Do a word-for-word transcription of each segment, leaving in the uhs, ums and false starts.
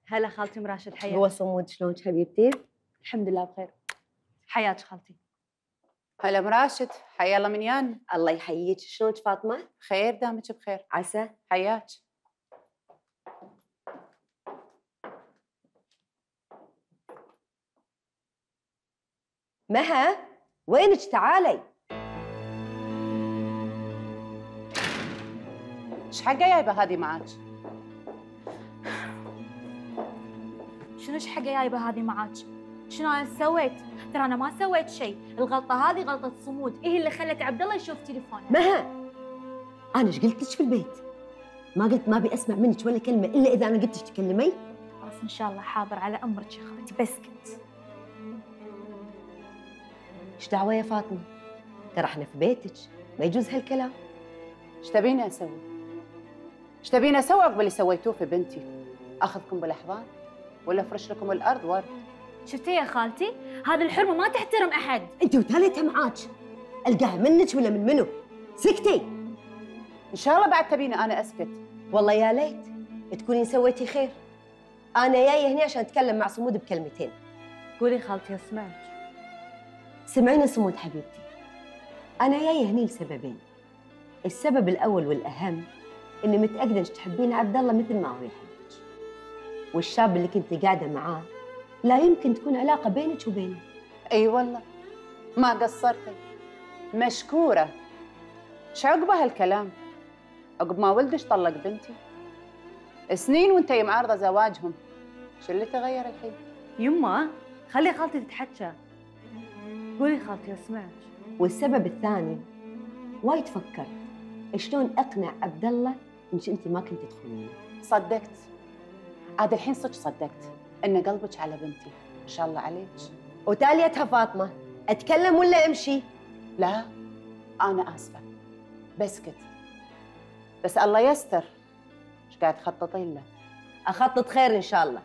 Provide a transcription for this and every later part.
هلا خالتي ام راشد، حياك. هو صمود، شلونك حبيبتي؟ الحمد لله بخير. حياك خالتي. هلا ام راشد، حيا الله من يان. الله يحييك، شلونك فاطمه؟ خير دامك بخير. عسى. حياك. مها وينك؟ تعالي. ايش حقه جايبه هذه معاك؟ شنو ايش حقه جايبه هذه معاك؟ شنو انا سويت؟ ترى انا ما سويت شيء، الغلطه هذه غلطه صمود، هي اللي خلت عبد الله يشوف تليفونه. مها انا ايش قلت لك في البيت؟ ما قلت ما ابي اسمع منك ولا كلمه الا اذا انا قلت لك تكلمي؟ خلاص ان شاء الله حاضر، على امرك يا خالتي، بسكت. ايش دعوه يا فاطمه؟ ترى احنا في بيتك، ما يجوز هالكلام. ايش تبيني اسوي؟ ايش تبيني اسوي عقب اللي سويتوه في بنتي؟ اخذكم بالاحضان ولا افرش لكم الارض ورد؟ شفتي يا خالتي؟ هذه الحرمه ما تحترم احد. انت وثالثها معاك، القاها منك ولا من منو؟ سكتي. ان شاء الله بعد تبيني انا اسكت. والله يا ليت تكونين سويتي خير. انا جايه هنا عشان اتكلم مع صمود بكلمتين. قولي خالتي اسمعك. سمعيني صمود حبيبتي، انا جايه هني لسببين. السبب الاول والاهم اني متاكده انك تحبين عبد الله مثل ما هو يحبك، والشاب اللي كنت قاعده معاه لا يمكن تكون علاقه بينك وبينه. اي والله ما قصرتي، مشكوره. ايش عقبه هالكلام؟ عقب ما ولدش طلق بنتي سنين وانتي معارضه زواجهم، شو اللي تغير الحين؟ يما خلي خالتي تتحكى. قولي خالتي اسمعك. والسبب الثاني، وايد فكرت شلون اقنع عبد الله انك انت ما كنت تخونينه. صدقت عاد الحين صدق صدقت ان قلبك على بنتي، ما شاء الله عليك. وتاليتها فاطمه، اتكلم ولا امشي؟ لا انا اسفه، بسكت. بس الله يستر، ايش قاعد تخططين له؟ اخطط خير ان شاء الله.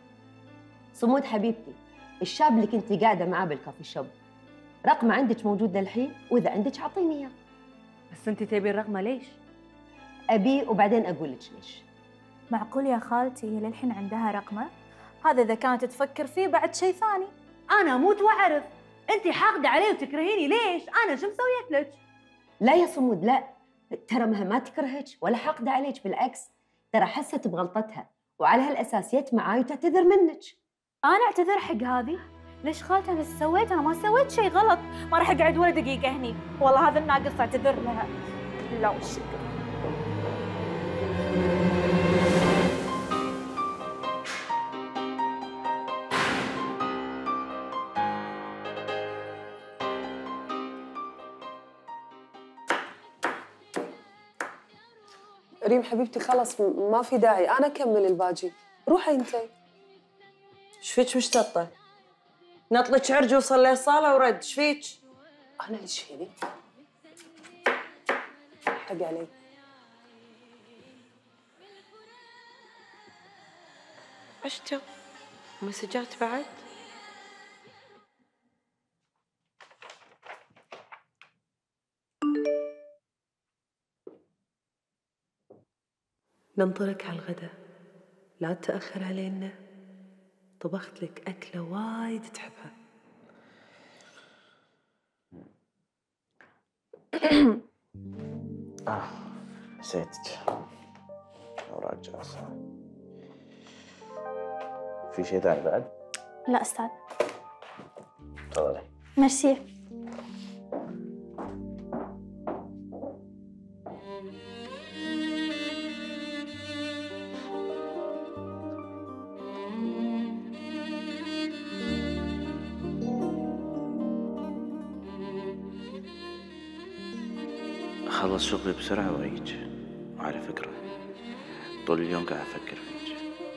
صمود حبيبتي، الشاب اللي كنتي قاعده معاه بالكافي شوب رقمه عندك موجود للحين، واذا عندك اعطيني اياه. بس انت تبين رقمه ليش؟ ابي وبعدين اقول لك ليش. معقول يا خالتي هي للحين عندها رقمه؟ هذا اذا كانت تفكر فيه بعد شيء ثاني. انا اموت واعرف، انت حاقده علي وتكرهيني ليش؟ انا شو مسويت لك؟ لا يا صمود لا، ترى مها ما تكرهك ولا حاقده عليك، بالعكس ترى حست بغلطتها وعلى هالاساس جت معاي وتعتذر منك. انا اعتذر حق هذه؟ ليش خالتي انا ايش سويت؟ انا ما سويت شيء غلط، ما راح اقعد ولا دقيقه هني، والله هذا الناقص اعتذر لها. لا والشكر. ريم حبيبتي خلص ما في داعي، انا اكمل الباجي. روحي انتي. ايش فيك مشتطه؟ نطلق عرج وصل للصاله ورد، ايش فيك؟ انا ليش فيني؟ حق علي. عشتوا مسجات بعد؟ ننطرك على الغداء، لا تتأخر علينا، طبخت لك أكلة وايد تحبها. آه نسيتك. أوراق جاهزة. في شيء ثاني بعد؟ لا أستاذ. تفضلي. ميرسي. أخلص شغلي بسرعة وأجيك. وعلى فكرة طول اليوم قاعد أفكر فيك.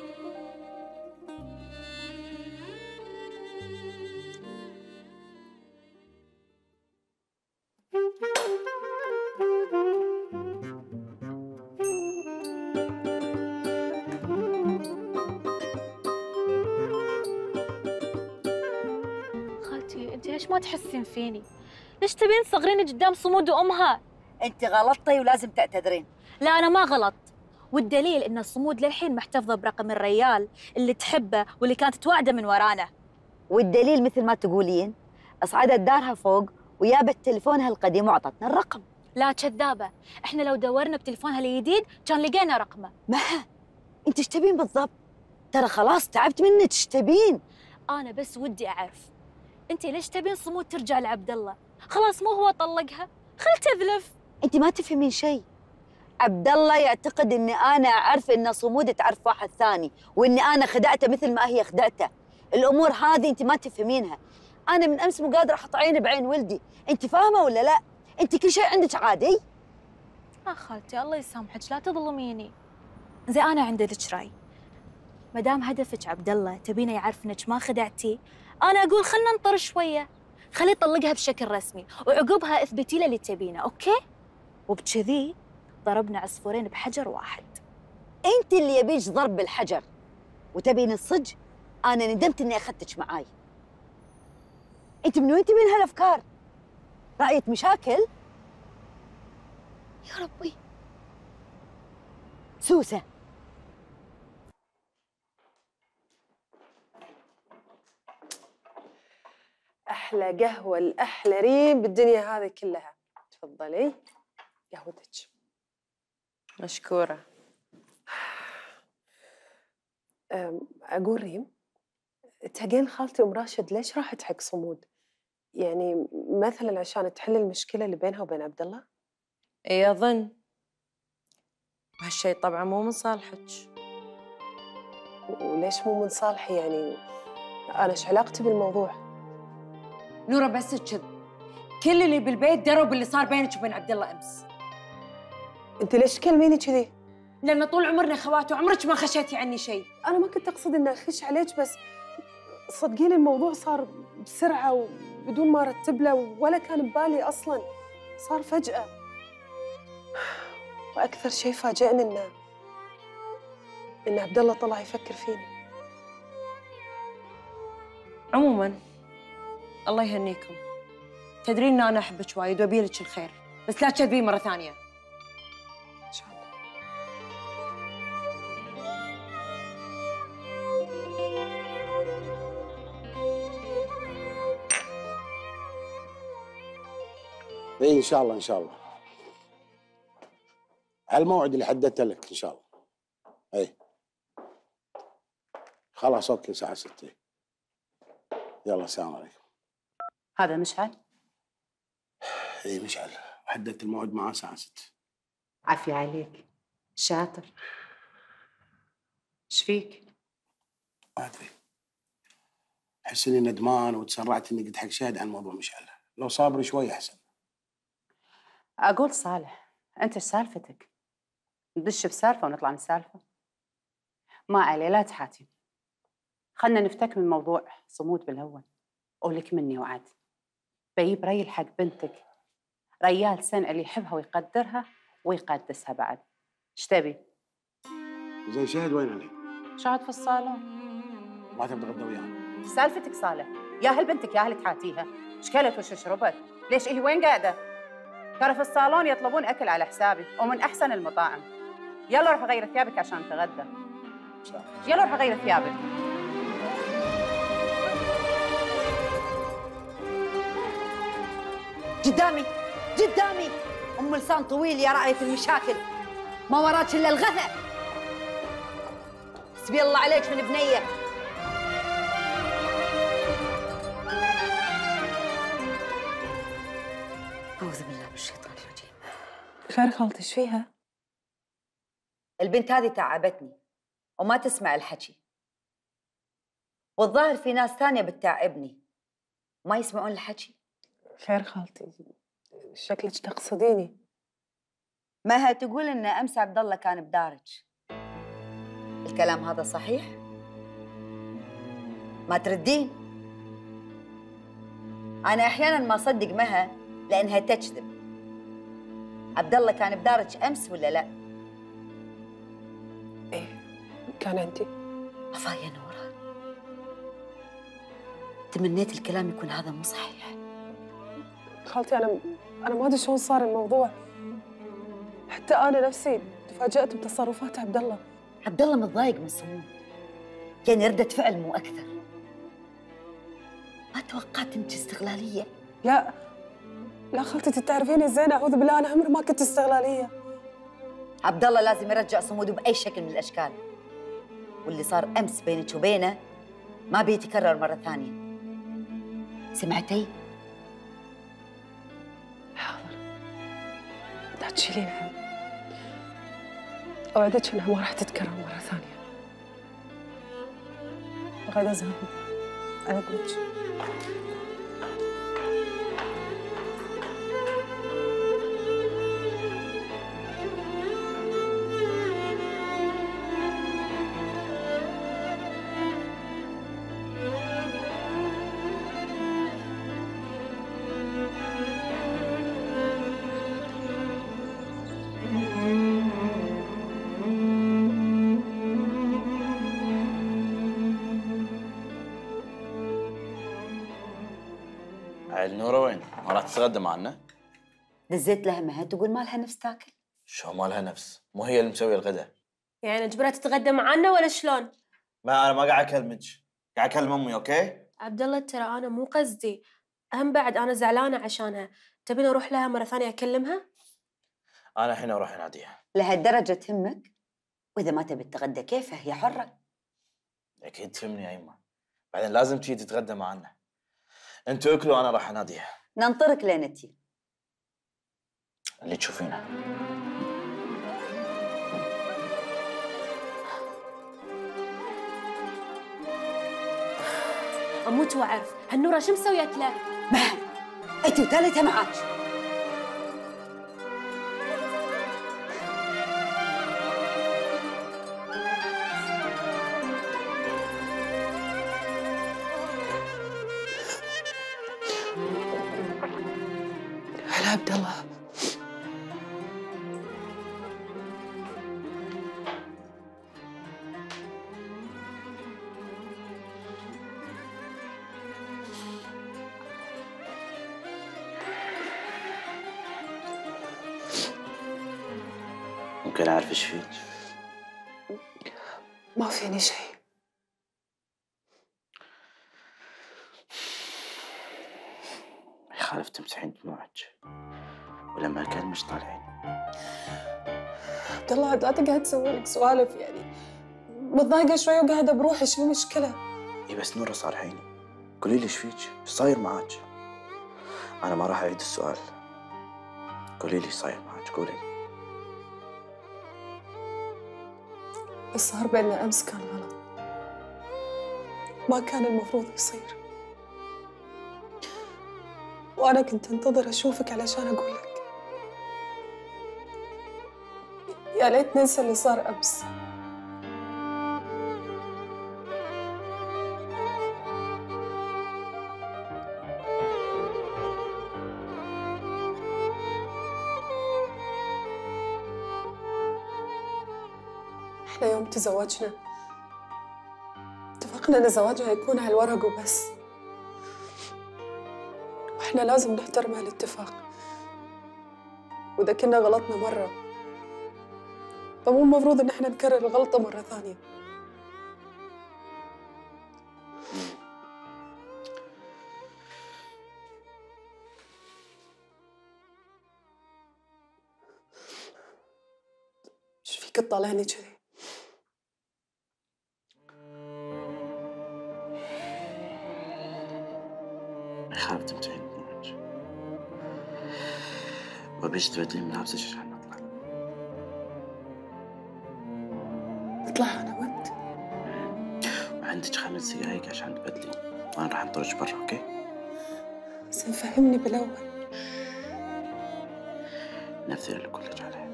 خالتي انت ليش ما تحسين فيني؟ ليش تبين تصغريني قدام صمود وامها؟ انت غلطتي ولازم تعتذرين. لا انا ما غلط، والدليل إن صمود للحين محتفظة برقم الريال اللي تحبه واللي كانت توعده من ورانا. والدليل مثل ما تقولين اصعدت دارها فوق ويابت تلفونها القديم وعطتنا الرقم. لا كذابة، إحنا لو دورنا بتلفونها الجديد كان لقينا رقمه. مها انت ايش تبين بالضبط؟ ترى خلاص تعبت منك، ايش تبين؟ أنا بس ودي أعرف أنت ليش تبين صمود ترجع لعبد الله؟ خلاص مو هو طلقها، خل تذلف. انت ما تفهمين شيء. عبد الله يعتقد اني انا اعرف ان صمود تعرف واحد ثاني واني انا خدعته مثل ما هي خدعته. الامور هذه انت ما تفهمينها. انا من امس مو قادره احط عيني بعين ولدي، انت فاهمه ولا لا؟ انت كل شيء عندك عادي. آه خالتي الله يسامحك لا تظلميني. زي أنا عندي لك رأي، ما دام هدفك عبد الله تبينه يعرف انك ما خدعتي، انا اقول خلنا ننطر شويه، خليه يطلقها بشكل رسمي وعقبها اثبتي له اللي تبينه، اوكي؟ وبكذي ضربنا عصفورين بحجر واحد. انت اللي يبيج ضرب بالحجر وتبين الصج. انا ندمت اني اخذتك معاي. انت من وين تبين هالافكار؟ راية مشاكل؟ يا ربي. سوسه أحلى قهوة الأحلى ريم بالدنيا هذه كلها. تفضلي قهوتك. مشكورة. أقول ريم، تهجين خالتي أم راشد ليش راحت حق صمود؟ يعني مثلاً عشان تحل المشكلة اللي بينها وبين عبد الله؟ إي أظن. وهالشيء طبعاً مو من صالحك. وليش مو من صالحي يعني؟ أنا إيش علاقتي بالموضوع؟ نورة بس كذب. كل اللي بالبيت دروا باللي صار بينك وبين عبد الله أمس. أنت ليش تكلميني كذي؟ لأن طول عمرنا خوات وعمرك ما خشيتي عني شيء. أنا ما كنت أقصد إني أخش عليك، بس صدقيني الموضوع صار بسرعة وبدون ما أرتب له ولا كان ببالي أصلاً، صار فجأة. وأكثر شيء فاجأني إنه إن عبد الله طلع يفكر فيني. عموماً الله يهنيكم. تدرين إن أنا أحبك وايد وأبيلك الخير، بس لا تكذبين مرة ثانية. إن شاء الله. اي ان شاء الله ان شاء الله على الموعد اللي حددته لك ان شاء الله. اي خلاص اوكي الساعة ستة. يلا السلام عليكم. هذا مشعل؟ اي مشعل، حددت الموعد معاه الساعة ستة. عافية عليك، شاطر. ايش فيك؟ ما ادري، احس اني ندمان وتسرعت اني قلت حق شاهد عن موضوع مشعل. لو صابري شوي احسن. اقول صالح، انت ايش سالفتك؟ ندش بسالفه ونطلع من سالفه؟ ما عليه لا تحاتي. خلنا نفتك من موضوع صمود بالاول. قولك مني وعد، بجيب ريل حق بنتك، ريال سنة اللي يحبها ويقدرها ويقدسها بعد. ايش تبي؟ زين شاهد وين الحين؟ شاهد في الصالون. ما تبي تغدى وياها؟ سالفتك صالح، ياهل بنتك ياهل تحاتيها، ايش كلت وش شربت؟ ليش هي وين قاعده؟ ترى في الصالون يطلبون اكل على حسابي ومن احسن المطاعم. يلا روح غير ثيابك عشان تغدى. يلا روح غير ثيابك. قدامي قدامي ام لسان طويل يا راية المشاكل، ما وراك الا الغثى. حسبي الله عليك من بنيه. اعوذ بالله من الشيطان الرجيم. خير خالتي ايش فيها؟ البنت هذه تعبتني وما تسمع الحكي، والظاهر في ناس ثانيه بتتعبني وما يسمعون الحكي. خير خالتي، شكلك تقصديني. مها تقول ان امس عبد الله كان بدارج، الكلام هذا صحيح؟ ما تردين؟ انا احيانا ما اصدق مها لانها تكذب. عبد الله كان بدارج امس ولا لا؟ ايه كان عندي. افا يا نورة، تمنيت الكلام يكون هذا مو صحيح. خالتي انا انا ما ادري شلون صار الموضوع، حتى انا نفسي تفاجأت بتصرفات عبد الله. عبد الله متضايق من صمود، كان ردة فعل مو أكثر. ما توقعت انك استغلالية. لا لا خالتي، تعرفيني زين، أعوذ بالله، أنا عمري ما كنت استغلالية. عبد الله لازم يرجع صمود بأي شكل من الأشكال، واللي صار أمس بينك وبينه ما بيتكرر مرة ثانية. سمعتي؟ حاضر، لا تشيلين هم، أوعدك إنها ما راح تتكرر مرة ثانية. غدا زهرة أنا أقولك. عيل نورة وين؟ ما راح تتغدى معنا؟ دزيت لها مها تقول ما لها نفس تاكل. شو ما لها نفس؟ مو هي اللي مسوية الغداء؟ يعني اجبرها تتغدى معنا ولا شلون؟ ما انا ما قاعد اكلمك، قاعد اكلم امي. اوكي؟ عبد الله ترى انا مو قصدي، اهم بعد انا زعلانه عشانها. تبين اروح لها مره ثانيه اكلمها؟ انا الحين اروح اناديها. لهالدرجة تهمك؟ وإذا ما تبي تتغدى كيفه، هي حرة. اكيد تهمني يا يمه، بعدين لازم تجي تتغدى معنا. انتوا اكلوا انا راح اناديها. ننطرك لين تجي. اللي تشوفينه. اموت واعرف هالنوره شو مسويت له؟ مها انت وثالثها معاك. هلا عبد الله. ممكن اعرف ايش فيك؟ ما فيني شيء. ما يخالف تمسحين دموعك، ولما اكلمش طالعين. عبد الله لا تقعد تسوي لك سوالف، يعني متضايقة شوي وقاعدة بروحي، شو المشكلة؟ اي بس نورة صارحيني، قولي لي ايش فيك؟ ايش صاير معاك؟ انا ما راح اعيد السؤال، قولي لي ايش صاير معاك، قولي لي. اللي صار بيننا أمس كان غلط، ما كان المفروض يصير، وأنا كنت أنتظر أشوفك علشان أقول لك. يا ليت ننسى اللي صار أمس. احنا يوم تزوجنا اتفقنا ان زواجها يكون على الورق وبس، واحنا لازم نحترم هالاتفاق. واذا كنا غلطنا مره فمو المفروض ان احنا نكرر الغلطه مره ثانيه. ايش فيك تطالعني كذي؟ خاف تمتحين دموعك، وبيش تبدلين ملابسك عشان نطلع. نطلع انا وانت؟ وعندك خمس دقايق عشان تبدلين، وانا راح انطرك برا. اوكي؟ بس فهمني بالاول. نفذي اللي قلت عليه.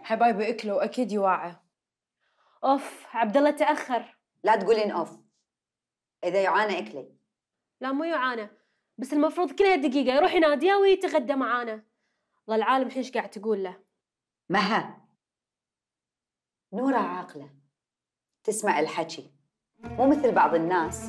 حبايبي اكلوا اكيد يوعى. اوف عبد الله تاخر. لا تقولين اوف، إذا يعانى أكلي. لا مو يعانى، بس المفروض كلها دقيقة يروح يناديها ويتغدى معانا. الله العالم الحين ايش قاعد تقول له؟ مها، نورة عاقلة تسمع الحكي، مو مثل بعض الناس.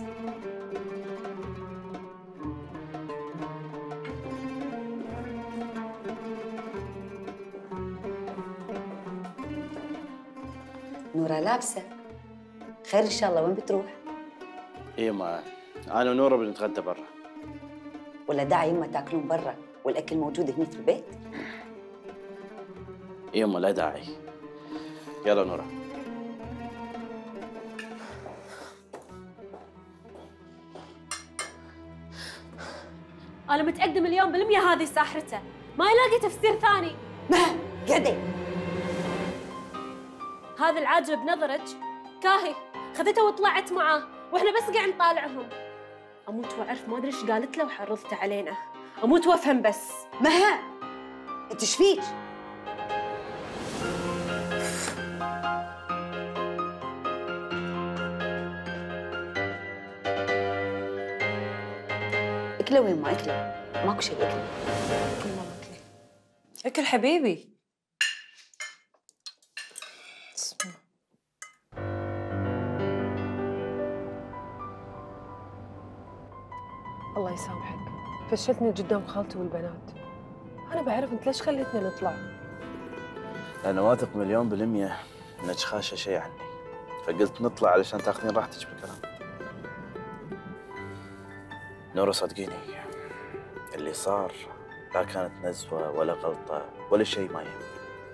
نورة لابسة، خير إن شاء الله. وين بتروح؟ إيه ما أنا ونورة بنتغدى برا. ولا داعي يما تاكلون برا والأكل موجود هنا في البيت؟ يما لا داعي. يلا نورة. أنا متأكدة مليون بالمية هذه ساحرته، ما يلاقي تفسير ثاني. ما قعدي. هذا العاجل بنظرك كاهي، خذته وطلعت معاه واحنا بس قاعد نطالعهم. اموت واعرف ما ادري ايش قالت له وحرضته علينا، اموت وافهم بس. مها، انت ايش فيك؟ اكله وين ما اكله؟ ماكو شيء اكله. كل ما اكل اكل حبيبي. الله يسامحك، فشلتني قدام خالتي والبنات. أنا بعرف أنت ليش خليتنا نطلع. أنا واثق مليون بالمية إنك خاشة شيء عني، فقلت نطلع علشان تاخذين راحتك بالكلام. نورة صدقيني، اللي صار لا كانت نزوة ولا غلطة ولا شيء ما يهم.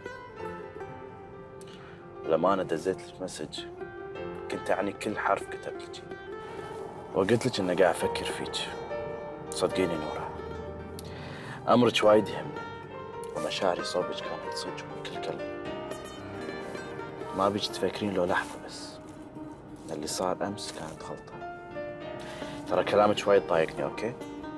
لما أنا دزيت لك مسج كنت أعني كل حرف كتبت لك، وقلت لك إني قاعد أفكر فيك. صدقيني نورة، أمرك وايد يهمني، ومشاعري صوبك كانت صدق من كل كلمة. ما بيك تفكرين لو لحظة بس إن اللي صار أمس كانت غلطة. ترى كلامك وايد ضايقني، أوكي؟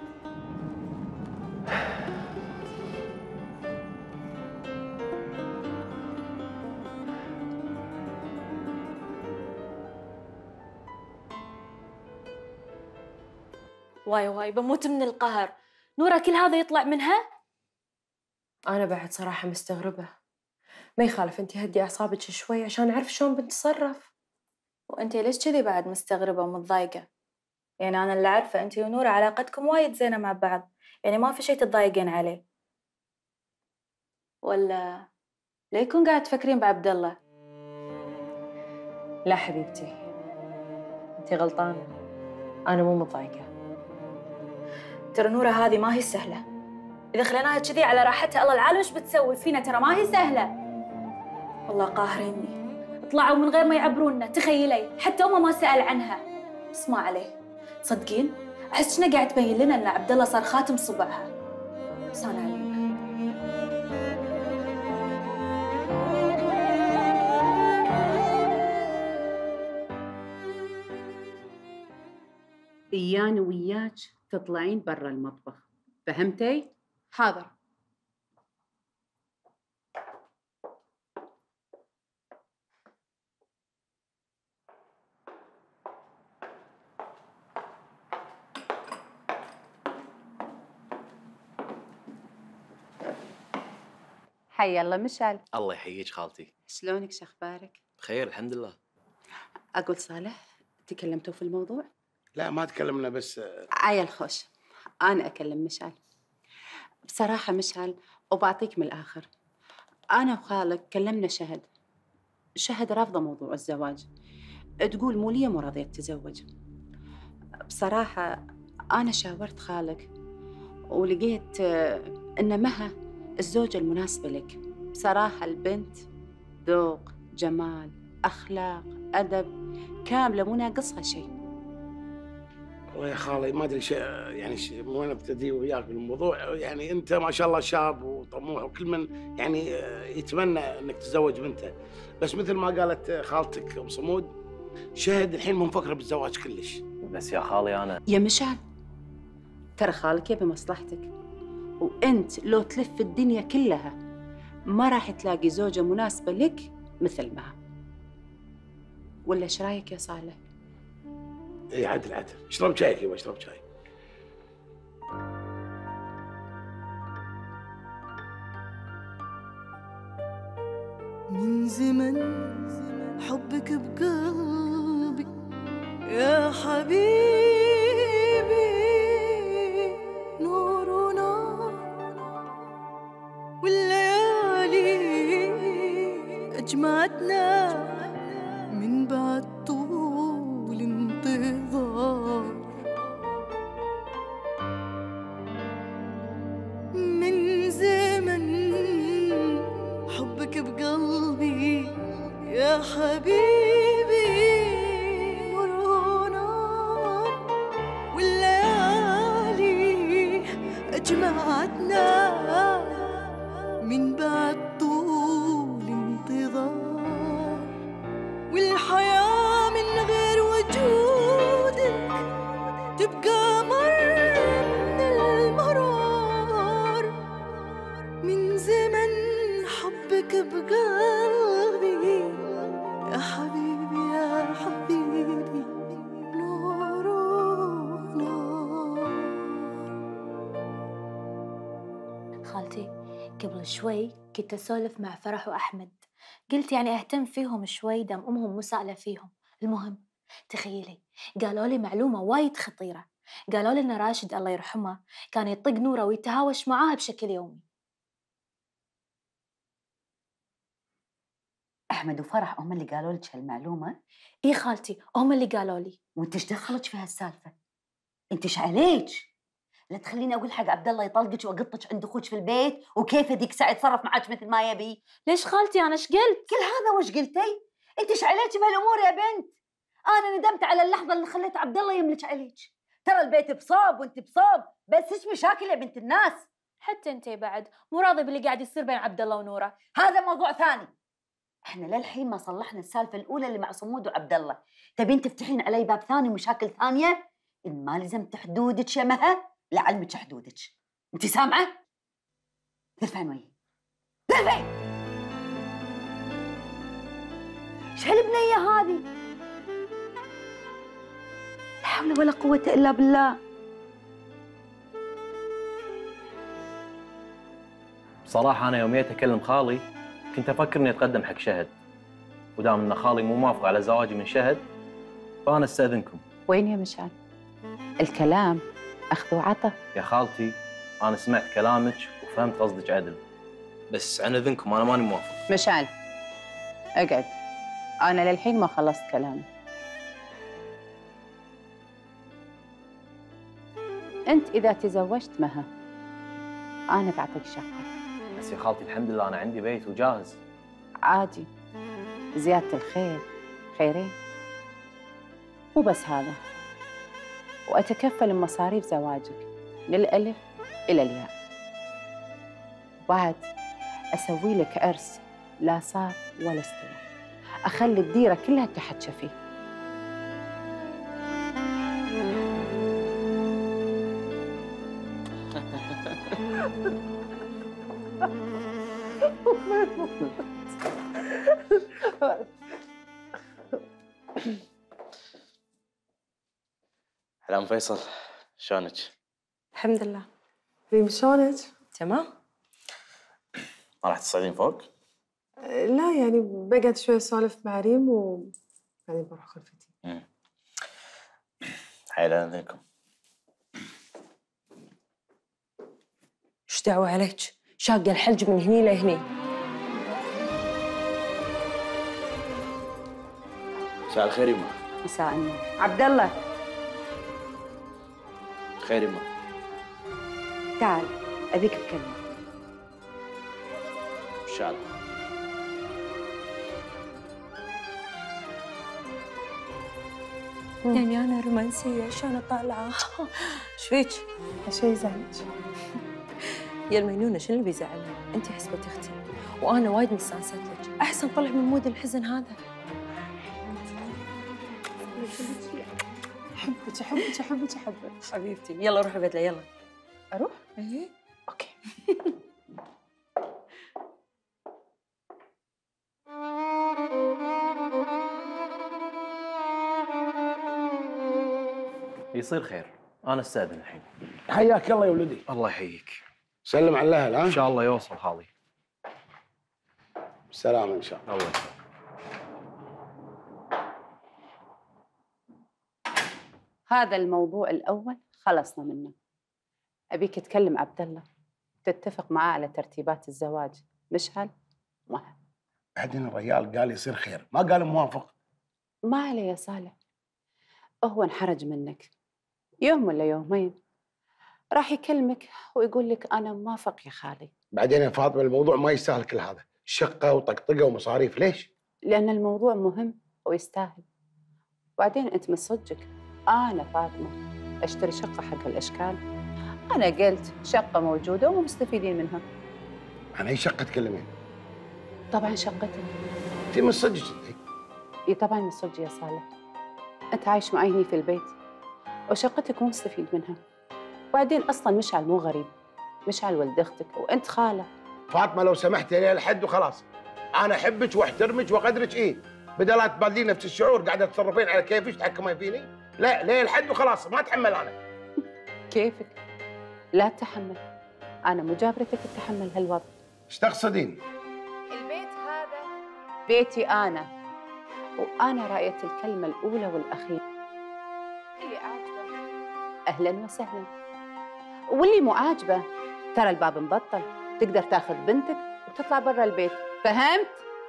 واي واي بموت من القهر. نورة كل هذا يطلع منها؟ انا بعد صراحة مستغربة. ما يخالف انت هدي اعصابك شوي عشان اعرف شلون بنتصرف. وانت ليش كذي بعد مستغربة ومتضايقة؟ يعني انا اللي عارفة انت ونورة علاقتكم وايد زينة مع بعض، يعني ما في شيء تتضايقين عليه. ولا ليكون قاعد تفكرين بعبد الله؟ لا حبيبتي، انت غلطانة، انا مو متضايقة. ترى نورة هذه ما هي سهلة، إذا خليناها كذي على راحتها الله العالم ايش بتسوي فينا، ترى ما هي سهلة. والله قاهريني، طلعوا من غير ما يعبرونا، تخيلي حتى أمه ما سأل عنها. بس ما عليه، تصدقين أحس إنها قاعد تبين لنا إن عبد الله صار خاتم صبعها، بس أنا أعلمها. إيانا وياك تطلعين برا المطبخ، فهمتي؟ حاضر. حي الله مشعل. الله يحييك خالتي. شلونك، شخبارك؟ بخير الحمد لله. أقول صالح، تكلمتوا في الموضوع؟ لا ما تكلمنا بس. عيل خوش، أنا أكلم مشعل. بصراحة مشعل، وبعطيك من الآخر، أنا وخالك كلمنا شهد. شهد رافضة موضوع الزواج، تقول مو لي مو راضية تتزوج. بصراحة أنا شاورت خالك ولقيت إن مها الزوجة المناسبة لك. بصراحة البنت ذوق، جمال، أخلاق، أدب، كاملة مو ناقصها شيء. والله يا خالي ما ادري شيء يعني شي من وين ابتدي وياك بالموضوع. يعني انت ما شاء الله شاب وطموح، وكل من يعني يتمنى انك تتزوج بنته، بس مثل ما قالت خالتك ام صمود، شهد الحين مو مفكره بالزواج كلش. بس يا خالي انا يا مشعل، ترى خالك يبي مصلحتك، وانت لو تلف الدنيا كلها ما راح تلاقي زوجة مناسبة لك مثل مها. ولا ايش رايك يا صالح؟ اي عدل عدل، اشرب شايك يبا اشرب شاي. من زمن حبك بقلبي يا حبيبي، نور ونار والليالي أجمعتنا من بعد طول انتظار. من زمن حبك بقلبي يا حبيبي، نور ونار والليالي أجمعتنا من بعد طول انتظار. والحياة من غير وجودك تبقى مر من المرار. من زمن حبك بقلبي يا حبيبي يا حبيبي، نور ونار. خالتي قبل شوي كنت أسولف مع فرح وأحمد، قلت يعني أهتم فيهم شوي دام أمهم مو سائلة فيهم. المهم تخيلي قالوا لي معلومة وايد خطيرة، قالوا لي إن راشد الله يرحمه كان يطق نورة ويتهاوش معاها بشكل يومي. احمد وفرح هم اللي قالوا لك هالمعلومه؟ إيه خالتي هم اللي قالوا لي. وانت ايش دخلك في هالسالفه؟ انت ايش عليك؟ لا تخليني اقول حق عبد الله يطلقك واقطك عند اخوك في البيت، وكيف ذيك ساعه يتصرف معك مثل ما يبي. ليش خالتي انا ايش قلت؟ كل هذا وش قلتي؟ انت ايش عليك بهالامور يا بنت؟ انا ندمت على اللحظه اللي خليت عبد الله يملك عليك. ترى البيت بصوب وانت بصوب، بس ايش مشاكل يا بنت الناس؟ حتى انت بعد مو راضي باللي قاعد يصير بين عبد الله ونوره. هذا موضوع ثاني. احنا للحين ما صلحنا السالفه الاولى اللي مع صمود وعبد الله، تبين تفتحين علي باب ثاني ومشاكل ثانيه؟ ان ما لزمت حدودك يا مها لعلمك حدودك. انت سامعه؟ ارفعين وجهي، ارفعين. ايش هالبنيه هذه؟ لا حول ولا قوه الا بالله. بصراحة أنا يوم جيت أكلم خالي كنت أفكر إني أتقدم حق شهد، ودام إن خالي مو موافق على زواجي من شهد فأنا أستأذنكم. وين يا مشعل؟ الكلام أخذ وعطى. يا خالتي أنا سمعت كلامك وفهمت قصدك عدل، بس عن إذنكم أنا ماني موافق. مشعل اقعد، أنا للحين ما خلصت كلامي. أنت إذا تزوجت مها أنا بعطيك شقة. بس يا خالتي الحمد لله أنا عندي بيت وجاهز. عادي، زيادة الخير خيرين. مو بس هذا، وأتكفل بمصاريف زواجك من الألف إلى الياء. وبعد أسوي لك عرس لا صار ولا استوى، أخلي الديرة كلها تحت شفيه. حلام فيصل، شلونك؟ الحمد لله. ريم شلونك؟ تمام. ما راح تصعدين فوق؟ لا يعني بقعد شوي اسولف مع ريم وبعدين بروح غرفتي. امم حيل اذنكم. ايش دعوة عليك؟ شاقة الحلج من هني لهني. مساء الخير يما. مساء النور. عبد الله خير يما. تعال ابيك بكلمه. ان شاء الله. يعني انا رومانسية شلون طالعة؟ ايش فيك؟ شيء يزعلك؟ يا المينونة شنو اللي بيزعلني؟ انت حسبة اختي وانا وايد مستانسة لك، احسن طلع من مود الحزن هذا. احبك احبك احبك احبك حبيبتي. يلا روحي بدله. يلا اروح؟ ايه اوكي. يصير خير. انا استاذن الحين. حياك الله يا ولدي. الله يحييك. سلم على الاهل ها؟ ان شاء الله يوصل خالي. بالسلامه ان شاء الله. الله يسلمك. هذا الموضوع الأول خلصنا منه. أبيك تكلم عبد الله تتفق معاه على ترتيبات الزواج، مشعل مهم. بعدين الرجال قال يصير خير، ما قال موافق. ما عليه يا صالح، هو انحرج منك يوم ولا يومين راح يكلمك ويقول لك أنا موافق يا خالي. بعدين يا فاطمه الموضوع ما يستاهل كل هذا، شقه وطقطقه ومصاريف، ليش؟ لأن الموضوع مهم ويستاهل. وبعدين أنت من صدقك أنا فاطمة أشتري شقة حق الأشكال؟ أنا قلت شقة موجودة ومستفيدين منها. عن أي شقة تكلمين؟ طبعاً شقتك. أنت من صدق جدي؟ إي طبعاً من صدق يا صالح. أنت عايش معي هني في البيت وشقتك مو مستفيد منها. وبعدين أصلاً مشعل مو غريب، مشعل ولد أختك وأنت خالة. فاطمة لو سمحتي لي لحد وخلاص. أنا أحبك وأحترمك وأقدرك، إيه؟ بدل لا تبادلين نفس الشعور قاعدة تتصرفين على كيفك تحكمين فيني؟ لا ليه لحد وخلاص، ما أتحمل أنا. كيفك؟ لا تتحمل، أنا مجابرتك تتحمل هالوضع. إيش تقصدين؟ البيت هذا بيتي أنا، وأنا رأية الكلمة الأولى والأخيرة. اللي عاجبه أهلاً وسهلاً، واللي مو عاجبه ترى الباب مبطل، تقدر تاخذ بنتك وتطلع برا البيت، فهمت؟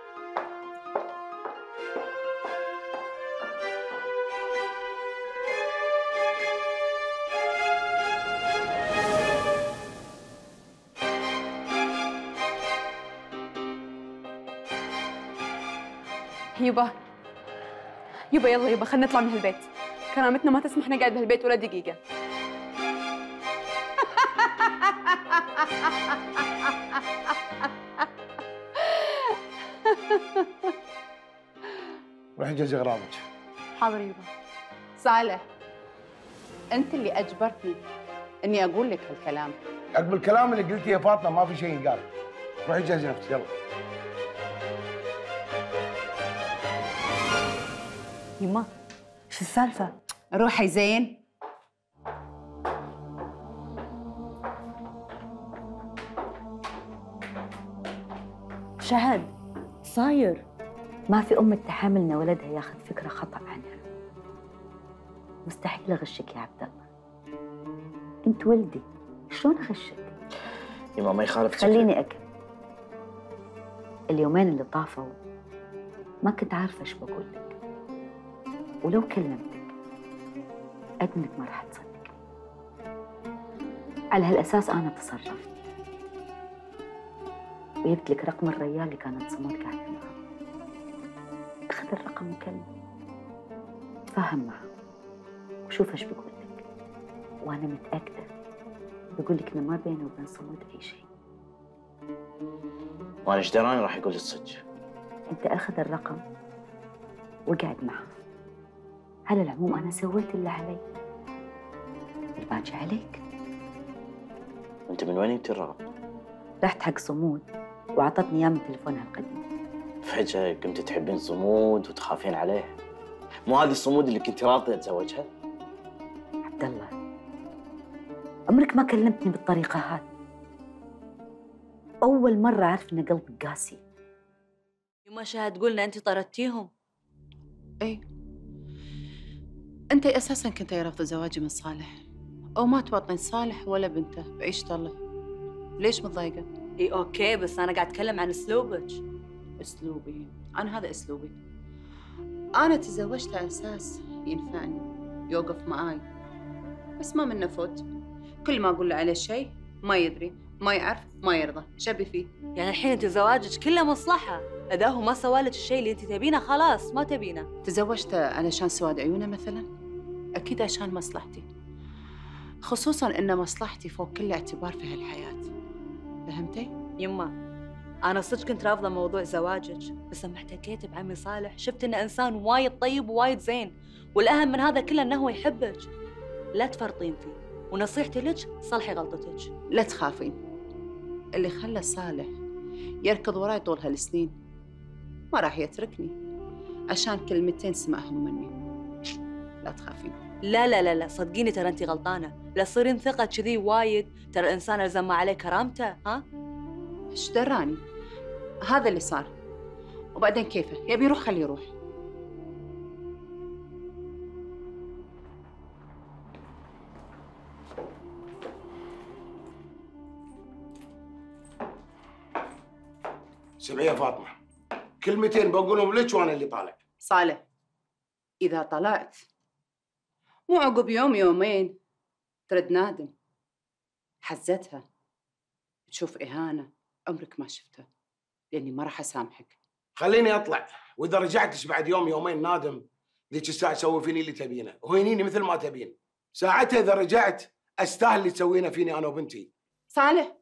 يبا يبا يلا يبا خلينا نطلع من هالبيت، كرامتنا ما تسمح نقعد بهالبيت ولا دقيقة. روحي جهزي اغراضك. حاضر يبا. صالح أنت اللي أجبرتني إني أقول لك هالكلام. عقب الكلام اللي قلتيه يا فاطمة ما في شيء ينقال. روحي جهزي نفسك يلا. يما شو السالفة؟ روحي زين. شهد صاير ما في أم تحاملنا ولدها ياخذ فكرة خطأ عنها. مستحيل أغشك يا عبد الله، أنت ولدي شلون أغشك؟ يما ما يخالف. خليني أكمل. اليومين اللي طافوا ما كنت عارفة إيش بقول لك، ولو كلمتك أدنك ما راح تصدقني. على هالأساس أنا تصرفت وجبت لك رقم الرجال اللي كانت صمود قاعدة معه. أخذ الرقم وكلمه، تفاهم معه وشوف إيش بقول لك، وأنا متأكدة بقول لك إنه ما بينه وبين صمود أي شيء. وأنا إيش دراني راح يقول لي الصدق؟ أنت أخذ الرقم وقعد معه. على العموم أنا سويت اللي علي، الباقي عليك. أنت من وين جبت الرقم؟ رحت حق صمود وعطتني إياه من تليفونها القديم. فجأة قمت تحبين صمود وتخافين عليه. مو هذه الصمود اللي كنت راضية أتزوجها؟ عبد الله عمرك ما كلمتني بالطريقة هذه. أول مرة أعرف إن قلبك قاسي. يما شهد قلنا أنت طردتيهم. إيه أنت أساساً كنت رافضة زواجي من صالح، أو ما توطين صالح ولا بنته بعيشة الله. ليش متضايقة؟ إي أوكي، بس أنا قاعد أتكلم عن أسلوبك. أسلوبي؟ أنا هذا أسلوبي. أنا تزوجت على أساس ينفعني يوقف معاي، بس ما منه فوت. كل ما أقول له على شيء ما يدري، ما يعرف، ما يرضى. شبي فيه؟ يعني الحين أنت زواجك كله مصلحة، إذا هو ما سوالك الشيء اللي أنت تبينه خلاص ما تبينه. تزوجت علشان سواد عيونه مثلاً؟ أكيد عشان مصلحتي، خصوصاً إن مصلحتي فوق كل اعتبار في هالحياة. فهمتي؟ يما أنا صدق كنت رافضة موضوع زواجك، بس لما احتكيت بعمي صالح شفت إنه إنسان وايد طيب ووايد زين، والأهم من هذا كله إنه هو يحبك. لا تفرطين فيه، ونصيحتي لك صلحي غلطتك. لا تخافين، اللي خلى صالح يركض وراي طول هالسنين ما راح يتركني عشان كلمتين سمعهم مني. لا تخافين. لا لا لا لا صدقيني ترى انت غلطانه، لا تصيرين ثقه كذي وايد، ترى الانسان الزم ما عليه كرامته. ها ايش دراني؟ هذا اللي صار، وبعدين كيفه يبي يروح خليه يروح. سمعي يا فاطمه، كلمتين بقولهم لك وانا اللي طالع. صالح، اذا طلعت مو عقب يوم يومين ترد نادم، حزتها تشوف اهانه عمرك ما شفتها، لاني ما راح اسامحك. خليني اطلع، واذا رجعتش بعد يوم يومين نادم ذيك الساعه سوي فيني اللي تبينه وهينيني مثل ما تبين. ساعتها اذا رجعت استاهل اللي تسوينه فيني انا وبنتي. صالح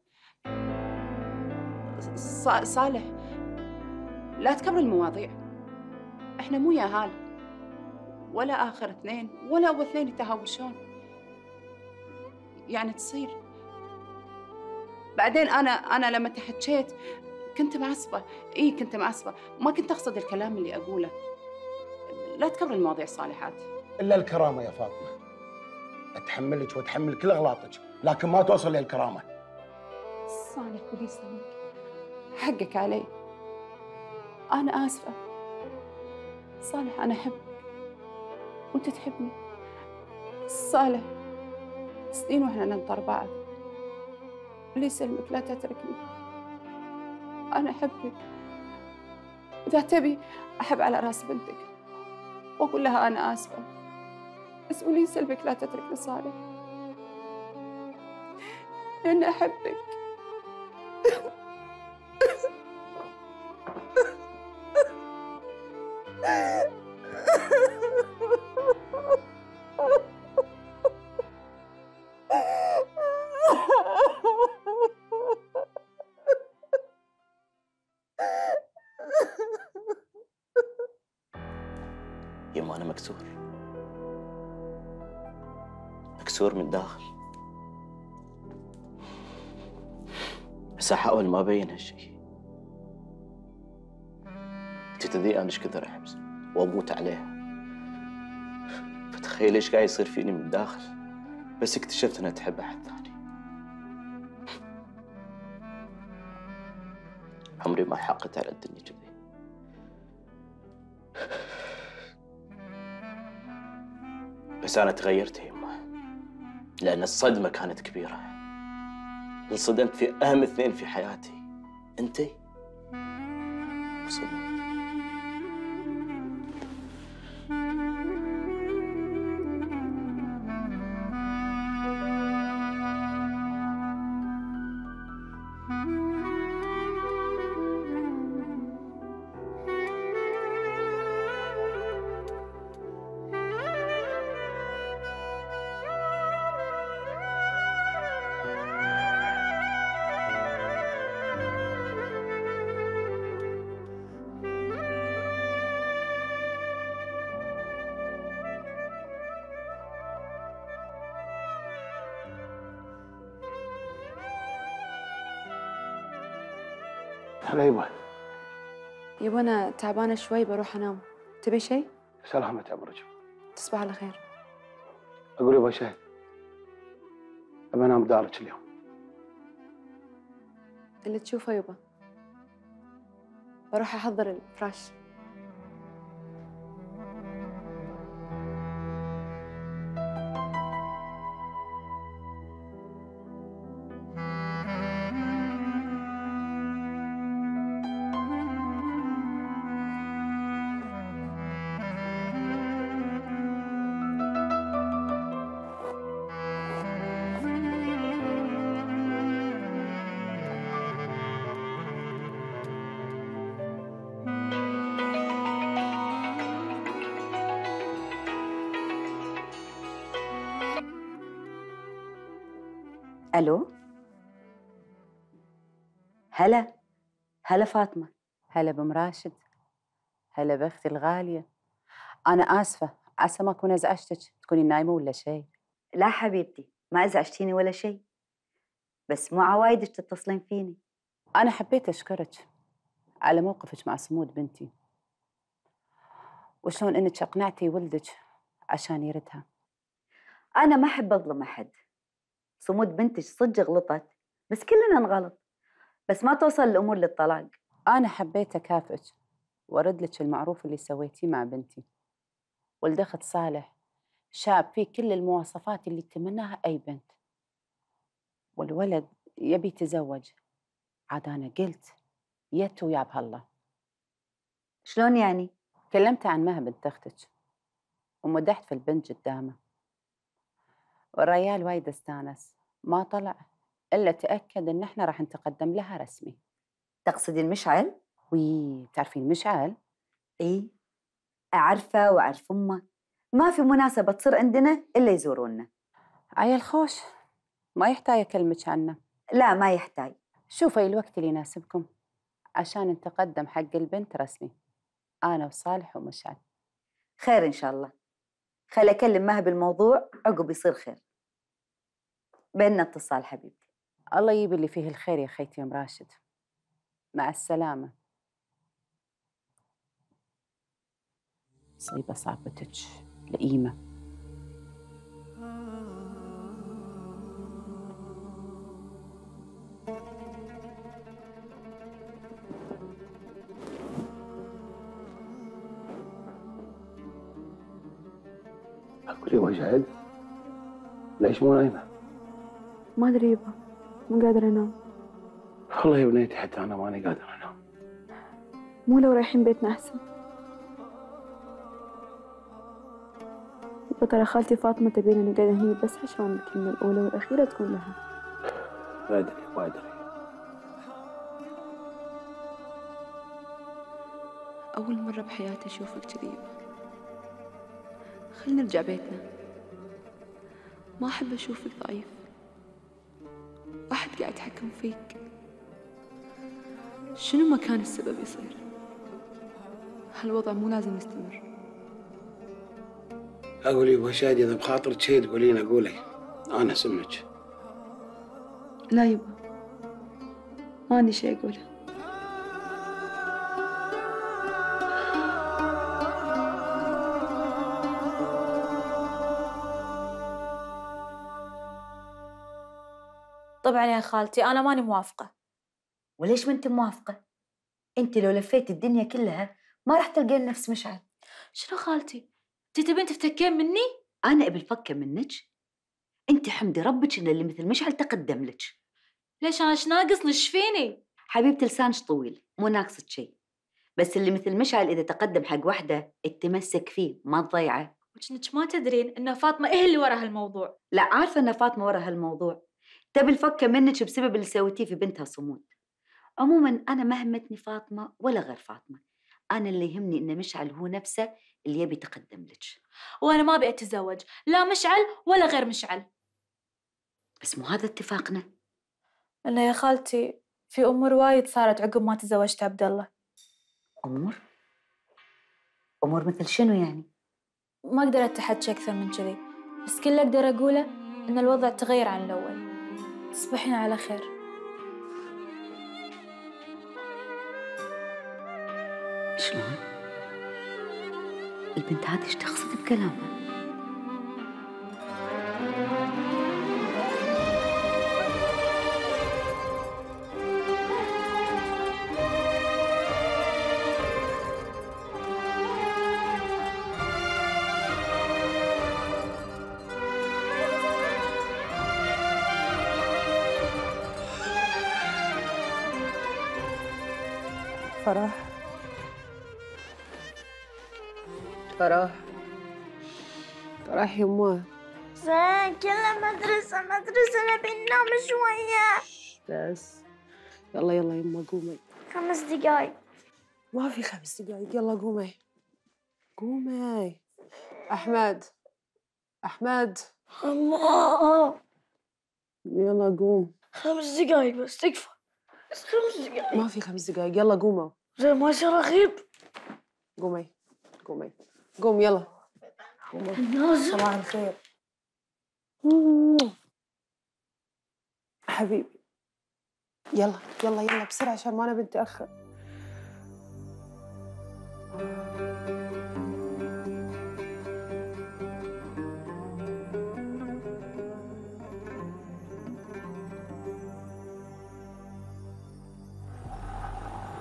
صالح لا تكبر المواضيع، احنا مو يا هال ولا اخر اثنين ولا اول اثنين يتهاوشون، يعني تصير. بعدين انا انا لما تحكيت كنت معصبه، اي كنت معصبه، ما كنت اقصد الكلام اللي اقوله. لا تكبر المواضيع صالحات. الا الكرامه يا فاطمه، اتحملك واتحمل كل اغلاطك، لكن ما توصل للكرامه. صالح ولي يسلمك، حقك علي، انا اسفه. صالح انا احبك وانت تحبني. صالح سنين واحنا ننطر بعض، اللي يسلمك لا تتركني، انا احبك. اذا تبي احب على راس بنتك واقول لها انا اسفه، بس ولي يسلمك لا تتركني صالح، لاني احبك. يما أنا مكسور مكسور من الداخل، بس أحاول ما أبين هالشيء. أنت تدري أنا إيش كثر أحب وأموت عليها، فتخيل إيش قاعد يصير فيني من الداخل بس اكتشفت أنها تحب أحد ثاني. عمري ما حقت على الدنيا كذي. بس أنا تغيرت يا يمه، لأن الصدمة كانت كبيرة. انصدمت في أهم اثنين في حياتي، أنتي وصمود. هلا يبا. يبا أنا تعبانة شوي بروح أنام، تبي شيء؟ سلامة عمرك. تصبح على خير. أقول يبا شيء، أبى أنام بدارك اليوم. اللي تشوفه يبا. بروح أحضر الفراش. الو، هلا هلا فاطمه. هلا بأم راشد، هلا بأختي الغاليه. انا اسفه، عسى ما اكون ازعجتك، تكوني نايمه ولا شيء. لا حبيبتي، ما ازعجتيني ولا شيء، بس مو عوايدك تتصلين فيني. انا حبيت اشكرك على موقفك مع صمود بنتي، وشلون انك اقنعتي ولدك عشان يردها. أنا ما أحب أظلم أحد. صمود بنتك صدق غلطت، بس كلنا نغلط، بس ما توصل الأمور للطلاق. أنا حبيت أكافئك وأرد لك المعروف اللي سويتيه مع بنتي. ولد أخت صالح شاب فيه كل المواصفات اللي تتمناها أي بنت، والولد يبي يتزوج. عاد أنا قلت يت ويا بهالله. شلون يعني؟ كلمت عن مها بنت أختك ومدحت في البنت قدامه، والريال وايد استانس. ما طلع إلا تأكد إن إحنا راح نتقدم لها رسمي. تقصدي المشعل؟ وي، تعرفين مشعل؟ إيه أعرفه وأعرف أمه، ما في مناسبة تصير عندنا إلا يزورونا. عيل خوش، ما يحتاج أكلمك عنه. لا ما يحتاج. شوفي الوقت اللي يناسبكم عشان نتقدم حق البنت رسمي، أنا وصالح ومشعل. خير إن شاء الله. خلي أكلم مها بالموضوع عقب يصير خير. بيننا اتصال حبيبتي. الله يجيب اللي فيه الخير يا خيتي أم راشد. مع السلامة. مصيبة صاحبتك لئيمة. أقول يا وجهد، ليش مو نايمة؟ ما أدري يبا، مو قادرة أنام. والله يا بنيتي حتى أنا ماني قادر أنام. مو لو رايحين بيتنا أحسن؟ يبا ترى خالتي فاطمة تبينا نقعد هني بس عشان الكلمة الأولى والأخيرة تكون لها. ما أدري ما أدري. أول مرة بحياتي أشوفك كذي يبا. خلينا نرجع بيتنا. ما أحب أشوفك ضعيف، واحد قاعد يتحكم فيك. شنو ما كان السبب يصير، هالوضع مو لازم يستمر. أقول يا شادي إذا بخاطرك شيء تقولين أقولي، أنا سمك. لا يبا، ما عندي شيء أقوله. طبعا يا خالتي أنا ماني موافقة. وليش ما أنت موافقة؟ أنت لو لفيت الدنيا كلها ما راح تلقين نفس مشعل. شنو خالتي؟ أنت تبين تفتكين مني؟ أنا أبي الفكة منك. أنت حمدي ربك إن اللي مثل مشعل تقدم لك. ليش أنا إيش ناقصني؟ إيش فيني؟ حبيبتي لسانش طويل، مو ناقصك شيء، بس اللي مثل مشعل إذا تقدم حق وحدة اتمسك فيه ما تضيعه. وجنك ما تدرين إن فاطمة إيه اللي ورا هالموضوع؟ لا عارفة إن فاطمة ورا هالموضوع، تبي الفكة منك بسبب اللي سويتيه في بنتها صمود. عموما أنا ما همتني فاطمة ولا غير فاطمة، أنا اللي يهمني إن مشعل هو نفسه اللي يبي يتقدم لك. وأنا ما أبي أتزوج، لا مشعل ولا غير مشعل. بس مو هذا اتفاقنا. أنا يا خالتي في أمور وايد صارت عقب ما تزوجت عبد الله. أمور؟ أمور مثل شنو يعني؟ ما أقدر أتحكي أكثر من كذي، بس كل اللي أقدر أقوله إن الوضع تغير عن الأول. تصبحين على خير. شلون؟ البنت هذه ايش تقصد بكلامها؟ فرح فرح فرح يمه. زين كلها مدرسة مدرسة نبي ننام شوية. بس يلا يلا يمه قومي. خمس دقايق. ما في خمس دقايق، يلا قومي قومي. أحمد أحمد الله، يلا قوم. خمس دقايق بس تكفى، بس خمس دقايق. ما في خمس دقايق، يلا قوموا. زين ما يصير أغيب. قومي قومي قوم يلا قومي. صباح الخير حبيبي. يلا يلا يلا بسرعة عشان ما نبي نتأخر.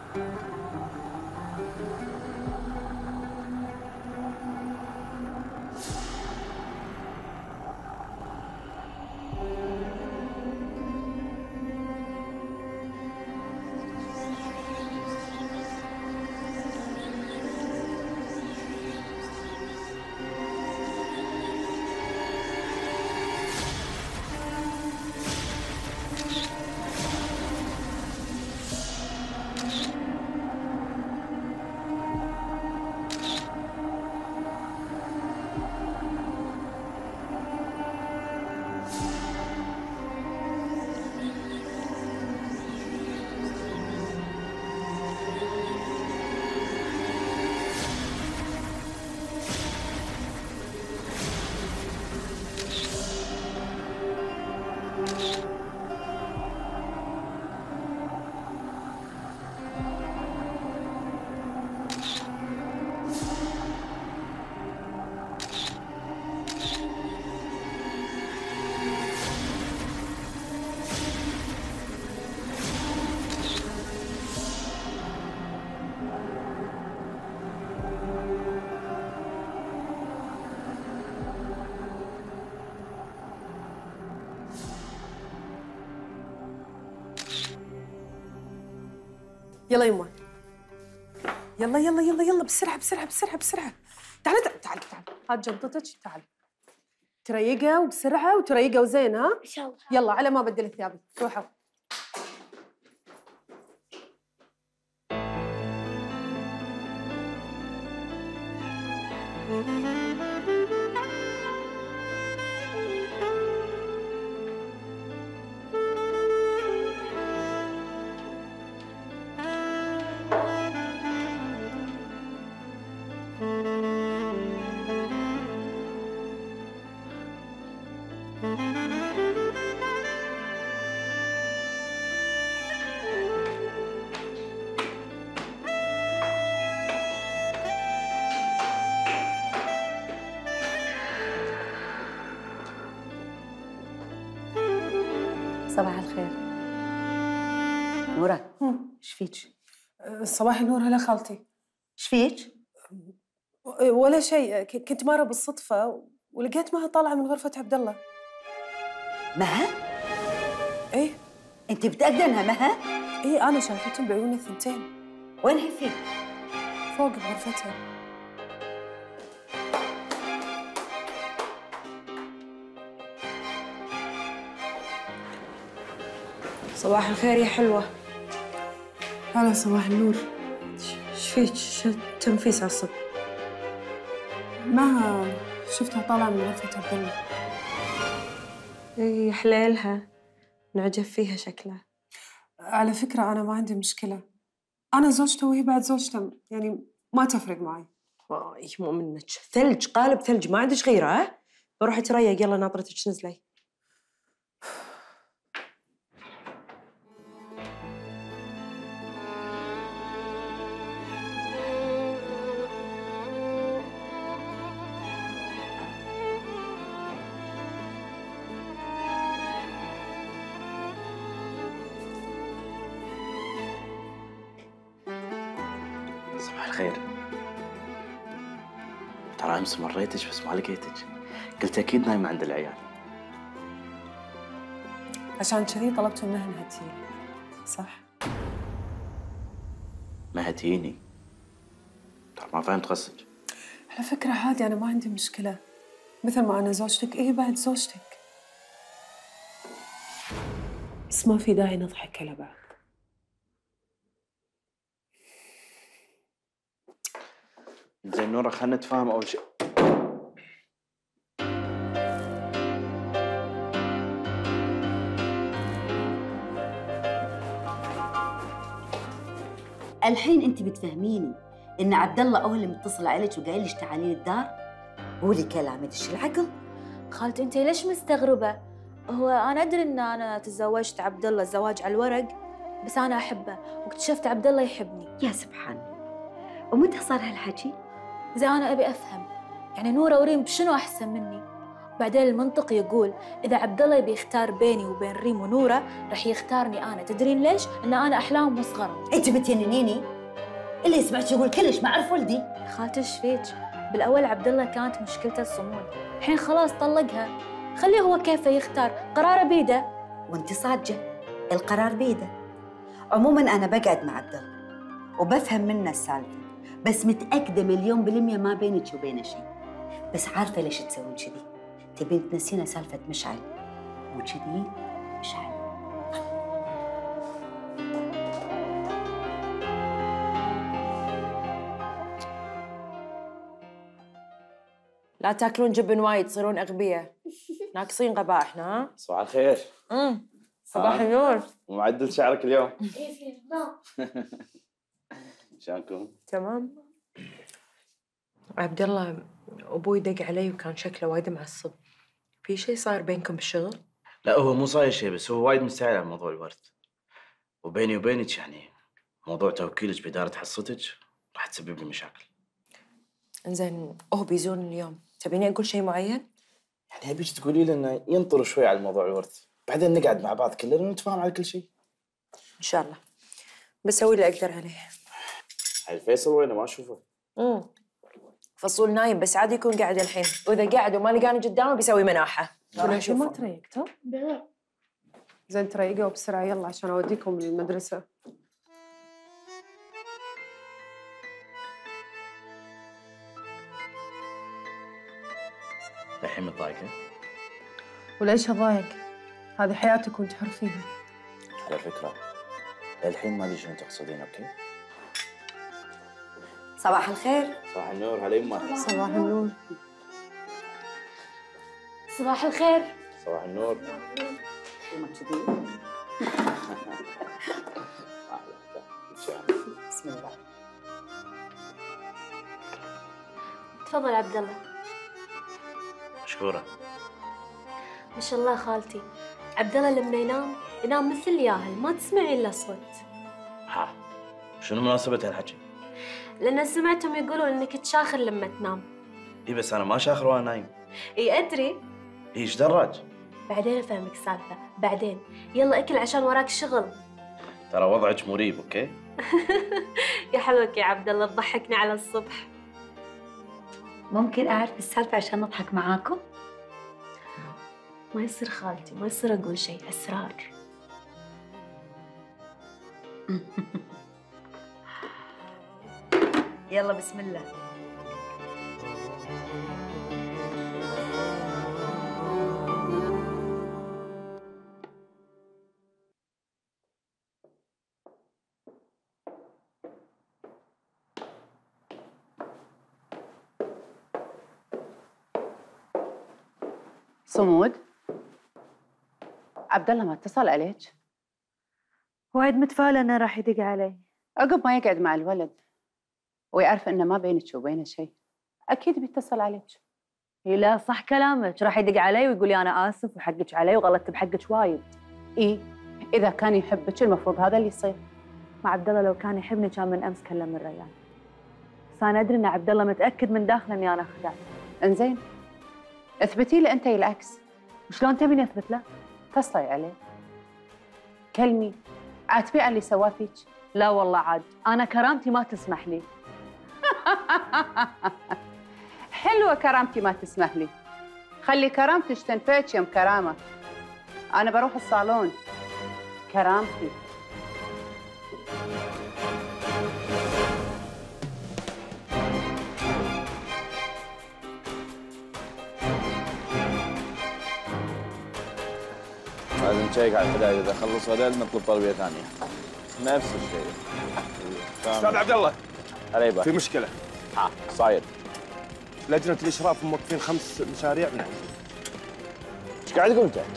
يلا يما، يلا يلا يلا يلا بسرعة بسرعة بسرعة بسرعة. تعالي تعالي تعالي تعالي، هات جنطتك تعالي. تريقة وبسرعة وتريقة وزين ها؟ إن شاء الله. يلا على ما بدل ثيابي، روحوا. صباح الخير. نورة، ايش فيك؟ صباح النور. هلا خالتي. ايش فيك؟ ولا شيء، كنت مارة بالصدفة ولقيت مها طالعة من غرفة عبد الله. مها؟ ايه. انت متأكدة انها مها؟ ايه انا شايفتهم بعيوني الثنتين. وين هي فين؟ فوق بغرفتها. صباح الخير يا حلوة. هلا صباح النور. ايش فيك؟ شو تنفيس على الصبح؟ ما شفتها طالعة من غرفة عبد الله. اي حليلها، نعجب فيها شكلها. على فكرة أنا ما عندي مشكلة، أنا زوجته وهي بعد زوجته، يعني ما تفرق معي. واي مو منك، ثلج قالب ثلج، ما عندك غيره. ها بروح تريق، يلا ناطرتك نزلي. صباح الخير. ترى امس مريتك بس ما لقيتك، قلت اكيد نايمه عند العيال. عشان كذي طلبت منها انها تجيني، صح؟ ما هتجيني، ترى ما فهمت قصدك. على فكرة عادي، أنا ما عندي مشكلة، مثل ما أنا زوجتك إيه بعد زوجتك. بس ما في داعي نضحك على بعض. زين نورة، خلينا نتفاهم أول شيء. الحين انت بتفهميني ان عبد الله هو اللي متصل عليك وقايل لك تعالي الدار؟ قولي كلام يدش العقل. خالتي انت ليش مستغربه؟ هو انا ادري ان انا تزوجت عبد الله الزواج على الورق، بس انا احبه واكتشفت عبد الله يحبني. يا سبحان الله، ومتى صار هالحكي؟ زي انا ابي افهم، يعني نوره وريم بشنو احسن مني؟ بعدين المنطق يقول إذا عبد الله يبي يختار بيني وبين ريم ونورة رح يختارني أنا. تدرين ليش؟ إن أنا أحلام مصغرة. أنت بتجننيني؟ اللي سمعت يقول كلش ما أعرف ولدي. خالتي ايش فيك؟ بالأول عبد الله كانت مشكلته الصمود، الحين خلاص طلقها، خليه هو كيفه يختار، قراره بيده. وأنت صادقة، القرار بيده. عموماً أنا بقعد مع عبد الله وبفهم منه السالفة، بس متأكدة مليون بالمية ما بينك وبينه شيء. بس عارفة ليش تسوين كذي؟ تبين تنسينا سالفة مشعل، مو كذي؟ مشعل. لا تاكلون جبن وايد تصيرون اغبياء. ناقصين غباء احنا. ها صباح الخير. امم صباح النور. ومعدل شعرك اليوم. شلونكم؟ تمام. عبد الله ابوي دق علي وكان شكله وايد معصب. في شيء صار بينكم بالشغل؟ لا هو مو صاير شيء، بس هو وايد مستعجل على موضوع الورد. وبيني وبينك يعني موضوع توكيلك بإدارة حصتك راح تسبب لي مشاكل. انزين هو بيزون اليوم، تبيني اقول شيء معين؟ يعني ابيك تقولي له انه ينطر شوي على موضوع الورث، بعدين نقعد مع بعض كلنا ونتفاهم على كل شيء. ان شاء الله. بسوي اللي اقدر عليه. هاي فيصل وينه ما اشوفه؟ امم فصول نايم، بس عادي يكون قاعد الحين، واذا قاعد وما لقاني قدامه بيسوي مناحه. شو ما تريقتوا؟ زين تريقوا بسرعه يلا عشان اوديكم للمدرسه. الحين متضايقه؟ وليش اضايق؟ هذه حياتك وانت حر فيها. على فكره الحين ما ادري شنو تقصدين. اوكي صباح الخير. صباح النور. هلا يمه. صباح النور. صباح الخير. صباح النور. يما كذي. بسم الله. تفضل عبد الله. مشكورة. ما شاء الله خالتي، عبد الله لما ينام ينام مثل الياهل، ما تسمعين له صوت. ها شنو مناسبة هالحكي؟ لأن سمعتهم يقولون إنك تشاخر لما تنام. اي بس أنا ما شاخر وأنا نايم. اي أدري. اي ايش دراج؟ بعدين أفهمك السالفة، بعدين. يلا أكل عشان وراك شغل. ترى وضعك مريب. اوكي؟ يا حلوك يا عبد الله، تضحكني على الصبح. ممكن أعرف السالفة عشان نضحك معاكم؟ ما يصير خالتي، ما يصير أقول شيء، أسرار. يلا بسم الله. صمود، عبد الله ما اتصل عليك؟ وايد متفائلة انه راح يدق علي. عقب ما يقعد مع الولد ويعرف انه ما بينك وبينه شيء، اكيد بيتصل عليك. هي لا صح كلامك، راح يدق علي ويقول لي انا اسف وحقك علي وغلطت بحقك وايد. اي اذا كان يحبك المفروض هذا اللي يصير. مع عبد الله لو كان يحبني كان من امس كلم الريان. بس انا ادري ان عبد الله متاكد من داخله اني انا خدعت. انزين اثبتي لي انت العكس. وشلون تبيني اثبت له؟ اتصلي عليه، كلمي، عاتبيه على اللي سواه فيك. لا والله عاد انا كرامتي ما تسمح لي. حلوه كرامتي ما تسمح لي، خلي كرامتك تنفعك يم كرامه. انا بروح الصالون، كرامتي. لازم نشيك على الحدايد، اذا خلصوا هذول نطلب طلبيه ثانيه. نفس الشيء. استاذ عبد الله، عليبا في مشكله. ها صاير؟ لجنه الاشراف موقفين خمس مشاريع من عندي. ايش قاعد تقول انت؟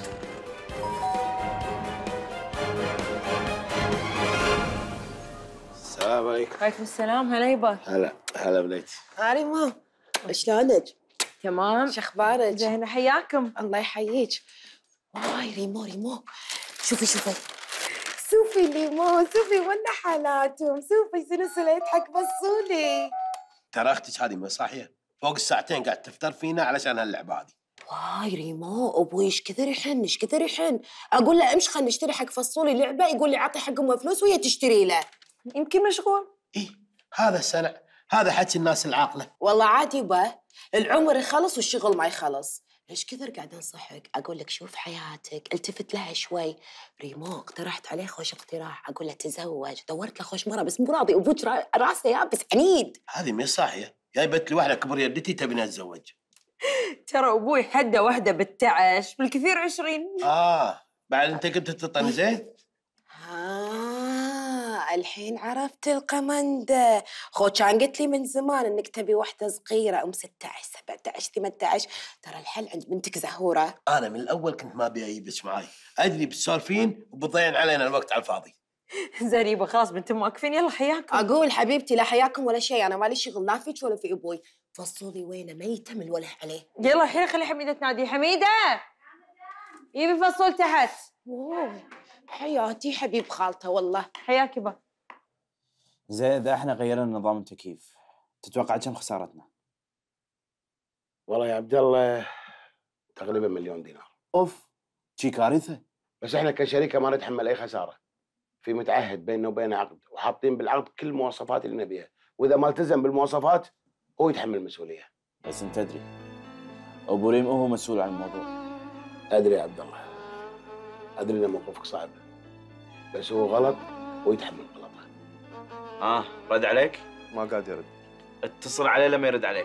السلام عليكم. وعليكم السلام. هلا يبا. هلا هلا بنيتي. هاري ما شلونك؟ تمام. شو اخبارك؟ زين حياكم. الله يحييك. واي ريمو ريمو شوفي شوفي شوفي ريمو شوفي وين حالاتهم، شوفي شنو سويت حق بصولي. ترى اختك هذه مو صاحيه، فوق الساعتين قاعد تفتر فينا علشان هاللعبه هذه. واي ريمو ابوي ايش كثر يحن ايش كثر يحن. اقول له امشي خلينا نشتري حق فصولي لعبه، يقول لي اعطي حق امه فلوس وهي تشتري له. يمكن مشغول. ايه هذا سنع، هذا حكي الناس العاقله. والله عاد يبا العمر يخلص والشغل ما يخلص. ايش كثر قاعده انصحك اقول لك شوف حياتك، التفت لها شوي. ريمو اقترحت عليه خوش اقتراح، اقول له تزوج، دورت له خوش مره بس مو راضي، ابوك راسه يابس عنيد. هذه مي صاحيه، جايبت لي واحده كبر يدتي تبيني اتزوج. ترى ابوي حده واحده بالتعش بالكثير عشرين. اه بعد انت كنت تطني زين؟ آه الحين عرفت القمندة. خو كان قلت لي من زمان انك تبي واحدة صغيرة ام ستة عشر سبعة عشر ثمانية عشر، ترى الحل عند بنتك زهورة. انا من الاول كنت ما ابي اجيبك معاي، ادري بتسولفين وبتضيعين علينا الوقت على الفاضي. زين يبا خلاص بنتم واقفين، يلا حياكم. اقول حبيبتي لا حياكم ولا شيء، انا مالي شغل لا فيك ولا في ابوي. فصولي وينه ميته من الوله عليه. يلا الحين خلي حميده تنادي. حميده يبي فصول تحت. اوه حياتي حبيب خالته والله. حياك يبا. زين اذا احنا غيرنا نظام التكييف تتوقع كم خسارتنا؟ والله يا عبد الله تقريبا مليون دينار. اوف شي كارثه. بس احنا كشركه ما نتحمل اي خساره. في متعهد بيننا وبين عقد، وحاطين بالعقد كل المواصفات اللي نبيها، واذا ما التزم بالمواصفات هو يتحمل المسؤوليه. بس انت تدري ابو ريم هو مسؤول عن الموضوع. ادري يا عبد الله، ادري ان موقفك صعب، بس هو غلط ويتحمل غلطه. اه رد عليك؟ ما قاعد يرد. اتصل عليه لما يرد عليك.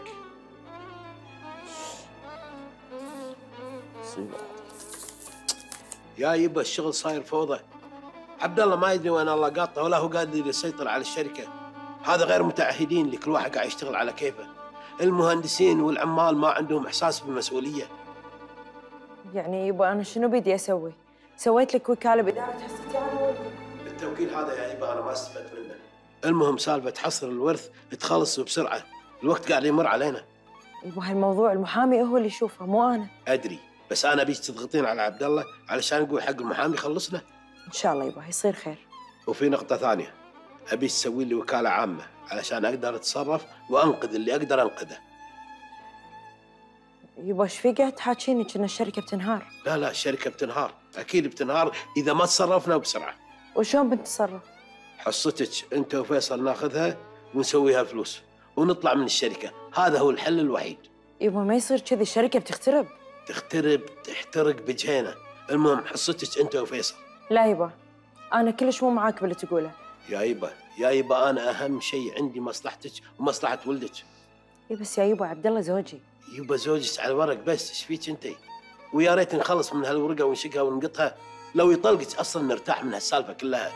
مصيبه يا يبا، الشغل صاير فوضى. عبد الله ما يدري وين الله قاطه، ولا هو قادر يسيطر على الشركه. هذا غير متعهدين اللي كل واحد قاعد يشتغل على كيفه. المهندسين والعمال ما عندهم احساس بالمسؤوليه. يعني يبا انا شنو بدي اسوي؟ سويت لك وكاله باداره حصتي على ولدي. التوكيل هذا يا يبا انا ما استفدت منه. المهم سالفه حصر الورث تخلص بسرعه، الوقت قاعد يمر علينا. يبا هالموضوع المحامي هو اللي يشوفه مو انا. ادري، بس انا ابيك تضغطين على عبد الله علشان نقول حق المحامي يخلصنا. ان شاء الله يبا يصير خير. وفي نقطه ثانيه، ابي تسوي لي وكاله عامه علشان اقدر اتصرف وانقذ اللي اقدر انقذه. يبا ايش في قاعد تحاكيني كأن الشركه بتنهار؟ لا لا الشركه بتنهار، اكيد بتنهار اذا ما تصرفنا بسرعه. وشلون بنتصرف؟ حصتك انت وفيصل ناخذها ونسويها فلوس ونطلع من الشركه، هذا هو الحل الوحيد. يبا ما يصير كذي، الشركه بتخترب. تخترب تحترق بجهينه. المهم حصتك انت وفيصل. لا يبا انا كلش مو معاك باللي تقوله. يا يبا يا يبا انا اهم شيء عندي مصلحتك ومصلحه ولدك. اي بس يا يبا عبد الله زوجي. يبا زوجك على الورق بس، ايش فيك انت؟ ويا ريت نخلص من هالورقه ونشقها ونقطها، لو يطلقك اصلا نرتاح من هالسالفه كلها.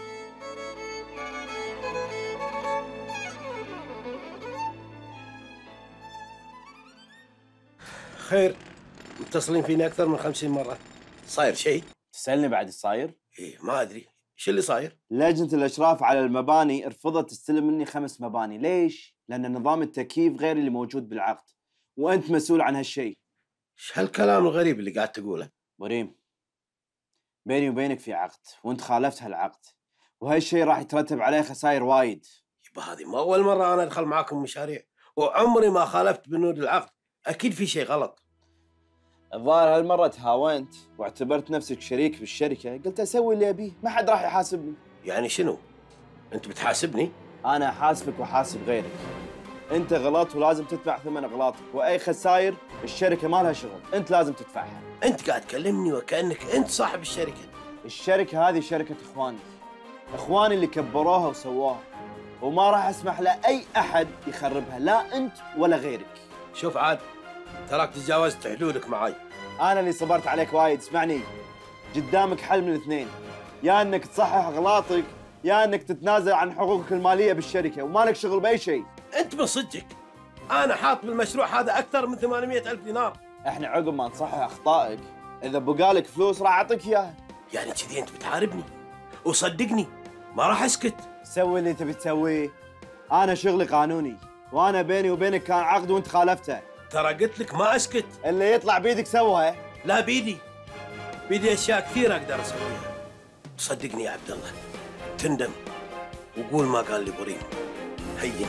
خير، متصلين فيني اكثر من خمسين مره، صاير شيء؟ تسالني بعد ايش صاير؟ ايه ما ادري، ايش اللي صاير؟ لجنه الاشراف على المباني رفضت تستلم مني خمس مباني، ليش؟ لان نظام التكييف غير اللي موجود بالعقد، وانت مسؤول عن هالشيء. ايش هالكلام الغريب اللي قاعد تقوله؟ بريم، بيني وبينك في عقد، وانت خالفت هالعقد، وهالشيء راح يترتب عليه خسائر وايد. يبا هذه ما اول مره انا ادخل معاكم مشاريع، وعمري ما خالفت بنود العقد، اكيد في شيء غلط. الظاهر هالمره تهاونت واعتبرت نفسك شريك بالشركه، قلت اسوي اللي ابيه، ما حد راح يحاسبني. يعني شنو؟ انت بتحاسبني؟ انا احاسبك واحاسب غيرك. انت غلط ولازم تدفع ثمن اغلاطك، واي خسائر الشركه ما لها شغل، انت لازم تدفعها. انت قاعد تكلمني وكانك انت صاحب الشركه. الشركه هذه شركه اخواني، اخواني اللي كبروها وسووها، وما راح اسمح لاي احد يخربها، لا انت ولا غيرك. شوف عاد، تراك تجاوزت حدودك معاي. انا اللي صبرت عليك وايد، اسمعني، قدامك حل من الاثنين، يا انك تصحح اغلاطك يا انك تتنازل عن حقوقك الماليه بالشركه، وما لك شغل باي شيء. انت من صدقك انا حاط بالمشروع هذا اكثر من ثمانمئة ألف دينار. احنا عقب ما نصحح اخطائك اذا بقالك فلوس راح اعطيك اياها. يعني كذي انت بتحاربني؟ وصدقني ما راح اسكت. سوي اللي تبي تسويه، انا شغلي قانوني، وانا بيني وبينك كان عقد وانت خالفته. ترى قلت لك ما اسكت. اللي يطلع بيدك سوها. لا بيدي بيدي اشياء كثيره اقدر اسويها. صدقني يا عبد الله تندم وقول ما قال لي بريم. هين.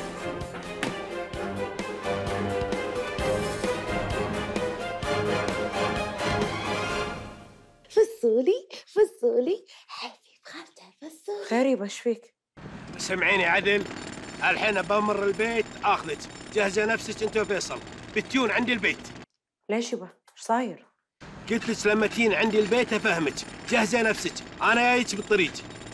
فصولي فصولي حبيب خالته فصولي. خير يبا ايش فيك؟ سمعيني عدل، الحين بمر البيت اخذك، جهزي نفسك انت وفيصل، بتيون عندي البيت. ليش يبا؟ ايش صاير؟ قلت لك لما تين عندي البيت افهمك، جهزي نفسك، انا جايك بالطريق.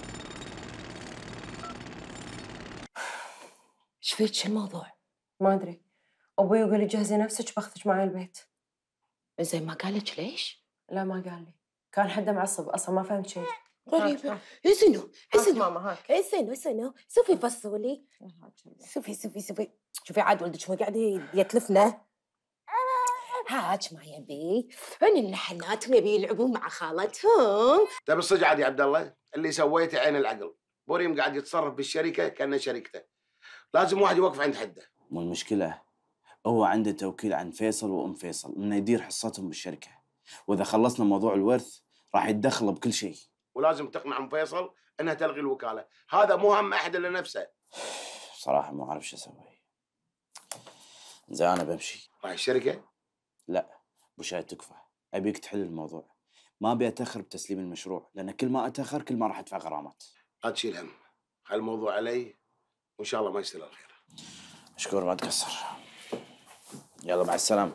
ايش فيك؟ شو الموضوع؟ ما ادري، ابوي يقول لي جهزي نفسك باخذك معي البيت. زين ما قال لك ليش؟ لا ما قال لي، كان حده معصب اصلا ما فهمت شيء. غريبة. اسنو اسنو ماما هاك. اسنو اسنو شوفي فصولي. شوفي شوفي شوفي شوفي عاد ولدك شو قاعد يتلفنا. هاك ما يبي، هن النحلاتهم يبي يلعبون مع خالتهم. تبي الصدق عاد يا عبد الله؟ اللي سويته عين العقل، بوريم قاعد يتصرف بالشركه كانه شركته. لازم واحد يوقف عند حده. مو المشكله هو عنده توكيل عن فيصل وام فيصل انه يدير حصتهم بالشركه، واذا خلصنا موضوع الورث راح يتدخل بكل شيء. ولازم تقنع ام فيصل انها تلغي الوكاله، هذا مو هم احد الا نفسه. صراحه ما اعرف شو اسوي. زين انا بمشي. رايح الشركه؟ لا ابو شاهد تكفى، ابيك تحل الموضوع، ما ابي اتاخر بتسليم المشروع، لان كل ما اتاخر كل ما راح ادفع غرامات. لا تشيل هم، خلي الموضوع علي وان شاء الله ما يصير الخير. مشكور ما تقصر. يلا مع السلامه.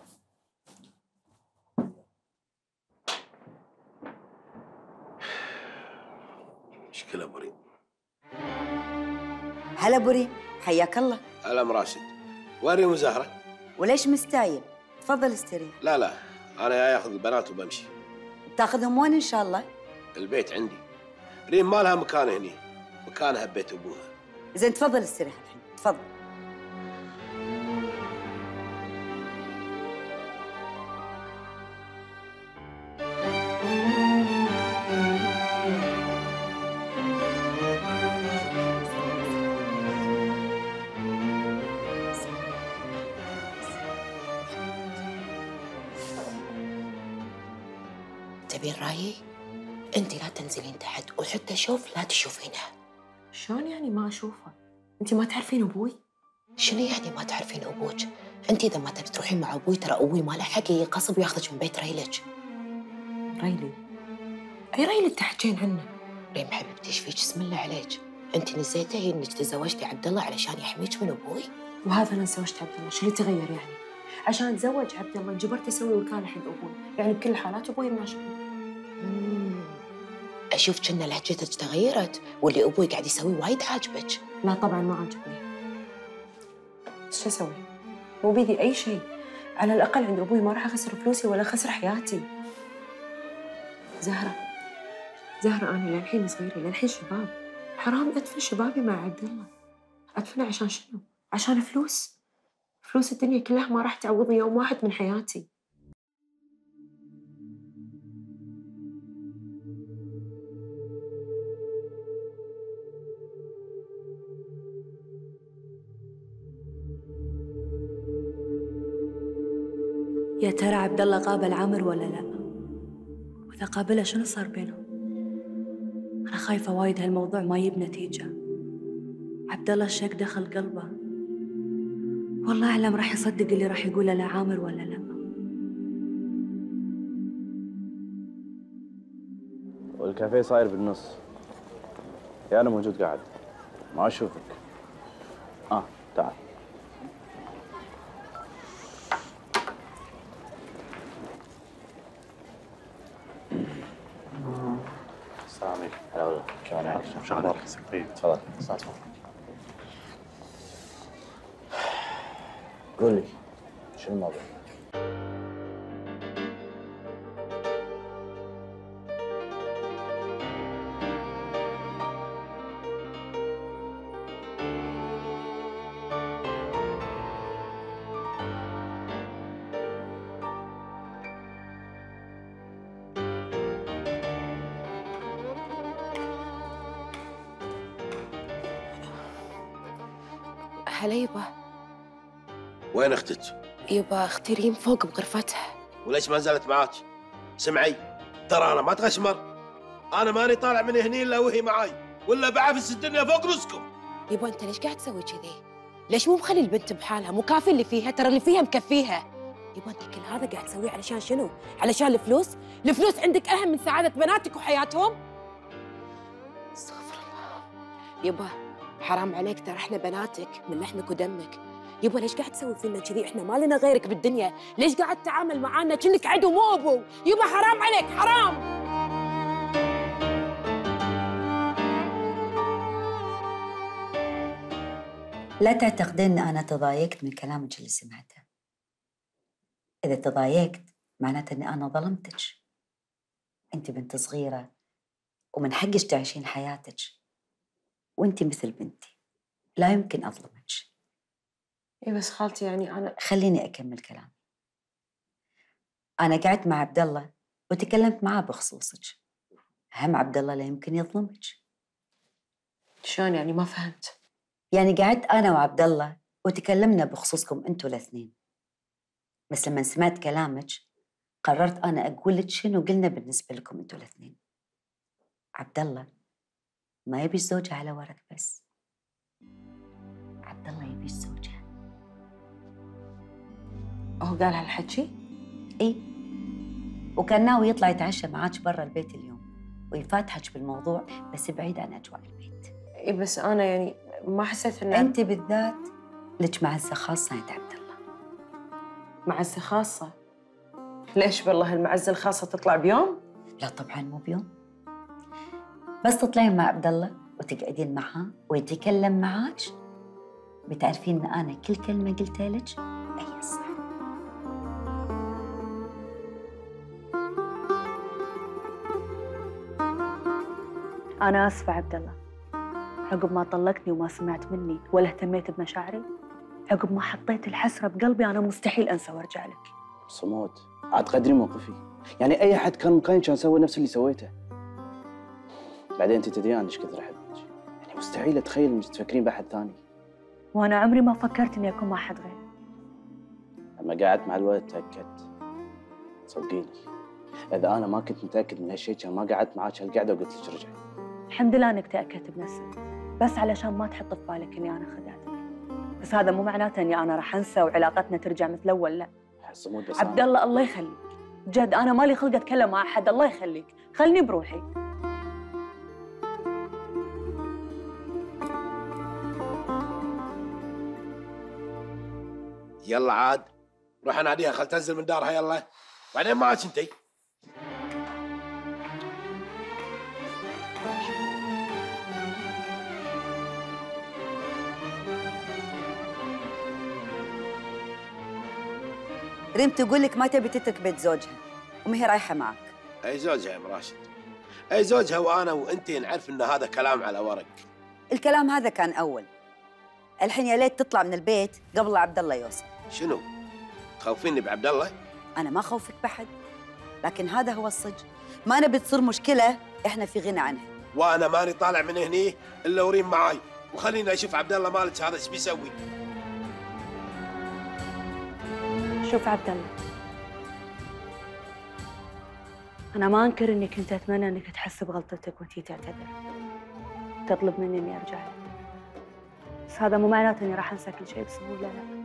مشكله ابو ريم. هلا ابو ريم، حياك الله. هلا ام راشد، وين ريم وزهره؟ وليش مستايل؟ تفضل استريح. لا لا انا جاي اخذ البنات وبمشي. بتاخذهم وين ان شاء الله؟ البيت عندي. ريم ما لها مكان هني، مكانها ببيت ابوها. زين تفضل استريح الحين، تفضل. تبين رايي؟ انت لا تنزلين تحت وحتى اشوف لا تشوفينها. شلون يعني ما اشوفها؟ انت ما تعرفين ابوي؟ شنو يعني ما تعرفين ابوك؟ انت اذا ما تبي تروحين مع ابوي ترى ابوي ما له حق يغصب وياخذك من بيت ريلك. ريلي؟ اي ريلي اللي تحكين عنه؟ ريم حبيبتي ايش فيك؟ اسم الله عليك، انت نسيتي انك تزوجتي عبد الله علشان يحميك من ابوي؟ وهذا انا تزوجت عبد الله، شو اللي تغير يعني؟ عشان اتزوج عبد الله انجبرت اسوي وكاله حق ابوي، يعني بكل الحالات ابوي مناشبني. اشوف كأن لهجتك تغيرت واللي ابوي قاعد يسوي وايد عاجبك. لا طبعا ما عجبني. شو اسوي؟ مو بيدي اي شيء، على الاقل عند ابوي ما راح اخسر فلوسي ولا اخسر حياتي. زهره زهره انا للحين صغيره، للحين شباب، حرام ادفن شبابي مع عبد الله. ادفنه عشان شنو؟ عشان فلوس؟ فلوس الدنيا كلها ما راح تعوضني يوم واحد من حياتي. يا ترى عبد الله قابل عامر ولا لا؟ واذا قابله شنو صار بينهم؟ انا خايفه وايد هالموضوع ما يجيب نتيجه. عبد الله الشك دخل قلبه، والله اعلم راح يصدق اللي راح يقوله لعامر ولا لا. والكافيه صاير بالنص، يا انا موجود قاعد ما اشوفك. اه تعال. السلام عليكم. هلا والله. كيف حالك؟ شو اخبارك؟ طيب تفضل. تفضل. قول لي شو الموضوع؟ هلا يبا. وين اختك؟ يبا اختي ريم فوق بغرفتها. وليش ما نزلت معاك؟ سمعي، ترى انا ما اتغشمر، انا ماني طالع من هني الا وهي معاي، ولا بعفس الدنيا فوق راسكم. يبا انت ليش قاعد تسوي كذي؟ ليش مو مخلي البنت بحالها؟ مو كافي اللي فيها؟ ترى اللي فيها مكفيها. يبا انت كل هذا قاعد تسويه علشان شنو؟ علشان الفلوس؟ الفلوس عندك اهم من سعاده بناتك وحياتهم؟ استغفر الله. يبا حرام عليك، ترى احنا بناتك من لحمك ودمك. يبا ليش قاعد تسوي فينا كذي؟ احنا ما لنا غيرك بالدنيا، ليش قاعد تتعامل معانا كأنك عدو مو ابو؟ يبا حرام عليك، حرام. لا تعتقدين ان انا تضايقت من كلامك اللي سمعته. اذا تضايقت معناته اني انا ظلمتك. انت بنت صغيره ومن حقك تعيشين حياتك، وانت مثل بنتي، لا يمكن اظلمك. اي بس خالتي يعني انا خليني اكمل كلامي. انا قعدت مع عبد الله وتكلمت معاه بخصوصك. هم عبد الله لا يمكن يظلمك. شلون يعني؟ ما فهمت. يعني قعدت انا وعبد الله وتكلمنا بخصوصكم انتوا الاثنين، بس لما سمعت كلامك قررت انا اقول لك شنو قلنا بالنسبه لكم انتوا الاثنين. عبد الله ما يبي زوجها على ورق بس، عبد الله يبي زوجها. هو قال هالحكي؟ اي، وكان ناوي يطلع يتعشى معاك برا البيت اليوم ويفاتحك بالموضوع، بس بعيد عن اجواء البيت. اي بس انا يعني ما حسيت ان انت بالذات لك معزه خاصه عند عبد الله. معزه خاصه؟ ليش بالله المعزه الخاصه تطلع بيوم؟ لا طبعا مو بيوم، بس تطلعين مع عبد الله وتقعدين معاه ويتكلم معاك بتعرفين ان انا كل كلمه قلتها لك هي الصح. انا اسفه عبد الله، عقب ما طلقتني وما سمعت مني ولا اهتميت بمشاعري، عقب ما حطيت الحسره بقلبي، انا مستحيل انسى وارجع لك. صمود، عاد قدري موقفي، يعني اي حد كان مكاني كان سوى نفس اللي سويته. بعدين انت تدرين ايش كثر احبك، يعني مستحيل اتخيل انك تفكرين باحد ثاني. وانا عمري ما فكرت اني اكون مع حد غيري. لما قعدت مع الولد تاكدت. صدقيني اذا انا ما كنت متاكد من هالشيء كان ما قعدت معاك هالقعده وقلت لك رجعي. الحمد لله انك تاكدت بنفسك، بس علشان ما تحط في بالك اني انا خدعتك. بس هذا مو معناته اني انا راح انسى وعلاقتنا ترجع مثل اول، لا. صمود بس عبد الله الله يخليك، جد انا مالي خلق اتكلم مع احد، الله يخليك، خلني بروحي. يلا عاد روح اناديها، خل تنزل من دارها يلا، بعدين معك انتي. ريم تقول لك ما تبي تترك بيت زوجها وما هي رايحه معك. اي زوجها يا ام راشد، اي زوجها، وانا وانتي نعرف ان هذا كلام على ورق. الكلام هذا كان اول، الحين يا ليت تطلع من البيت قبل عبد الله يوصل. شنو؟ تخوفيني بعبد الله؟ انا ما خوفك بحد، لكن هذا هو الصج، ما نبي تصير مشكله احنا في غنى عنها. وانا ماني طالع من هني الا وريم معاي، وخليني اشوف عبد الله مالك هذا ايش بيسوي. شوف عبد الله، أنا ما أنكر إني كنت أتمنى إنك تحس بغلطتك وأنتي تعتذر، تطلب مني إني أرجع لك، بس هذا مو معناته إني راح أنسى كل شيء بسهولة، لا.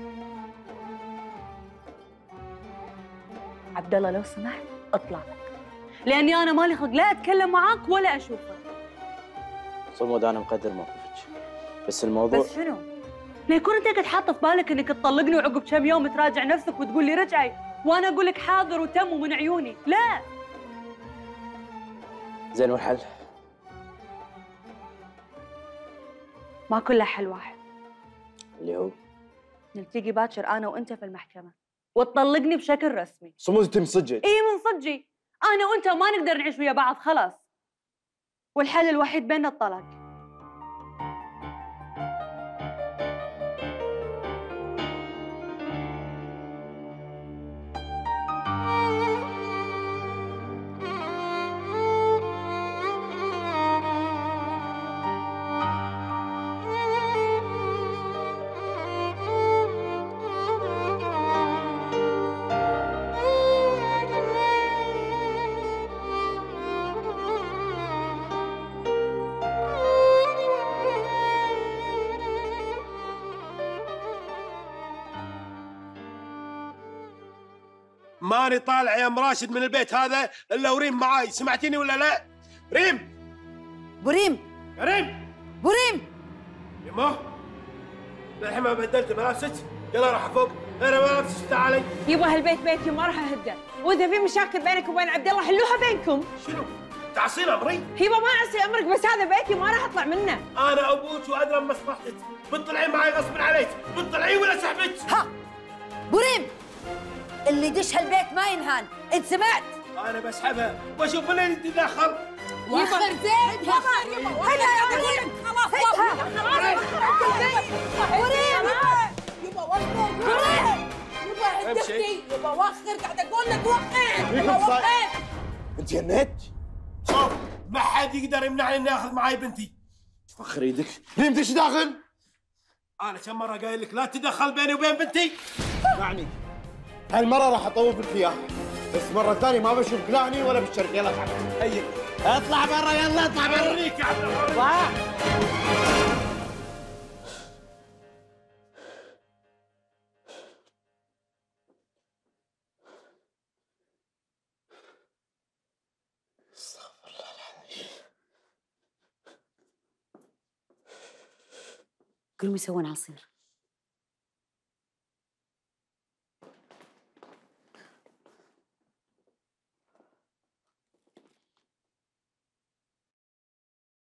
عبد الله لو سمحت اطلع، لأني أنا مالي خلق لا أتكلم معاك ولا أشوفك. صمود أنا مقدر موقفك، بس الموضوع بس شنو؟ لا يكون انت قاعد حاطه في بالك انك تطلقني وعقب كم يوم تراجع نفسك وتقول لي رجعي، وانا اقول لك حاضر وتم ومن عيوني، لا. زين والحل؟ ما كله حل واحد. اللي هو؟ نلتقي باكر انا وانت في المحكمه وتطلقني بشكل رسمي. صمود انت من صدقك؟ اي من صدقي، انا وانت ما نقدر نعيش ويا بعض خلاص، والحل الوحيد بيننا الطلاق. ماني طالع يا ام راشد من البيت هذا الا وريم معاي، سمعتيني ولا لا؟ ريم بريم يا ريم بريم يمه للحين ما بدلت ملابسك؟ يلا راح فوق، انا ملابسك تعالي. يبا هالبيت بيتي وما راح اهده، واذا في مشاكل بينك وبين عبد الله حلوها بينكم. شنو؟ تعصين امري؟ يبا ما اعصي امرك، بس هذا بيتي ما راح اطلع منه. انا ابوك وادرى بمصلحتك، بتطلعين معي غصب عليك، بتطلعين ولا سحبك؟ ها بريم اللي يدش هالبيت ما ينهان، انت سمعت؟ انا بسحبها واشوف من اللي يتدخل. وخر زين وخر يبا هدها يا بريم خلاص هدها بريم يبا وخر بريم يبا عند اختي يبا وخر، قاعد اقول لك وخر يبا وخر. انت جنيت؟ شوف ما حد يقدر يمنعني اني اخذ معي بنتي. فخر ايدك، ريم دش داخل. انا كم مره قايل لك لا تدخل بيني وبين بنتي؟ اسمعني، هالمره راح اطوف لك اياها، بس مره ثانيه ما بشوفك لا هني ولا بالشركه. يلا تعال هيك اطلع برا، يلا اطلع برا. اوريك يا عبد الله. قوموا يسوون عصير.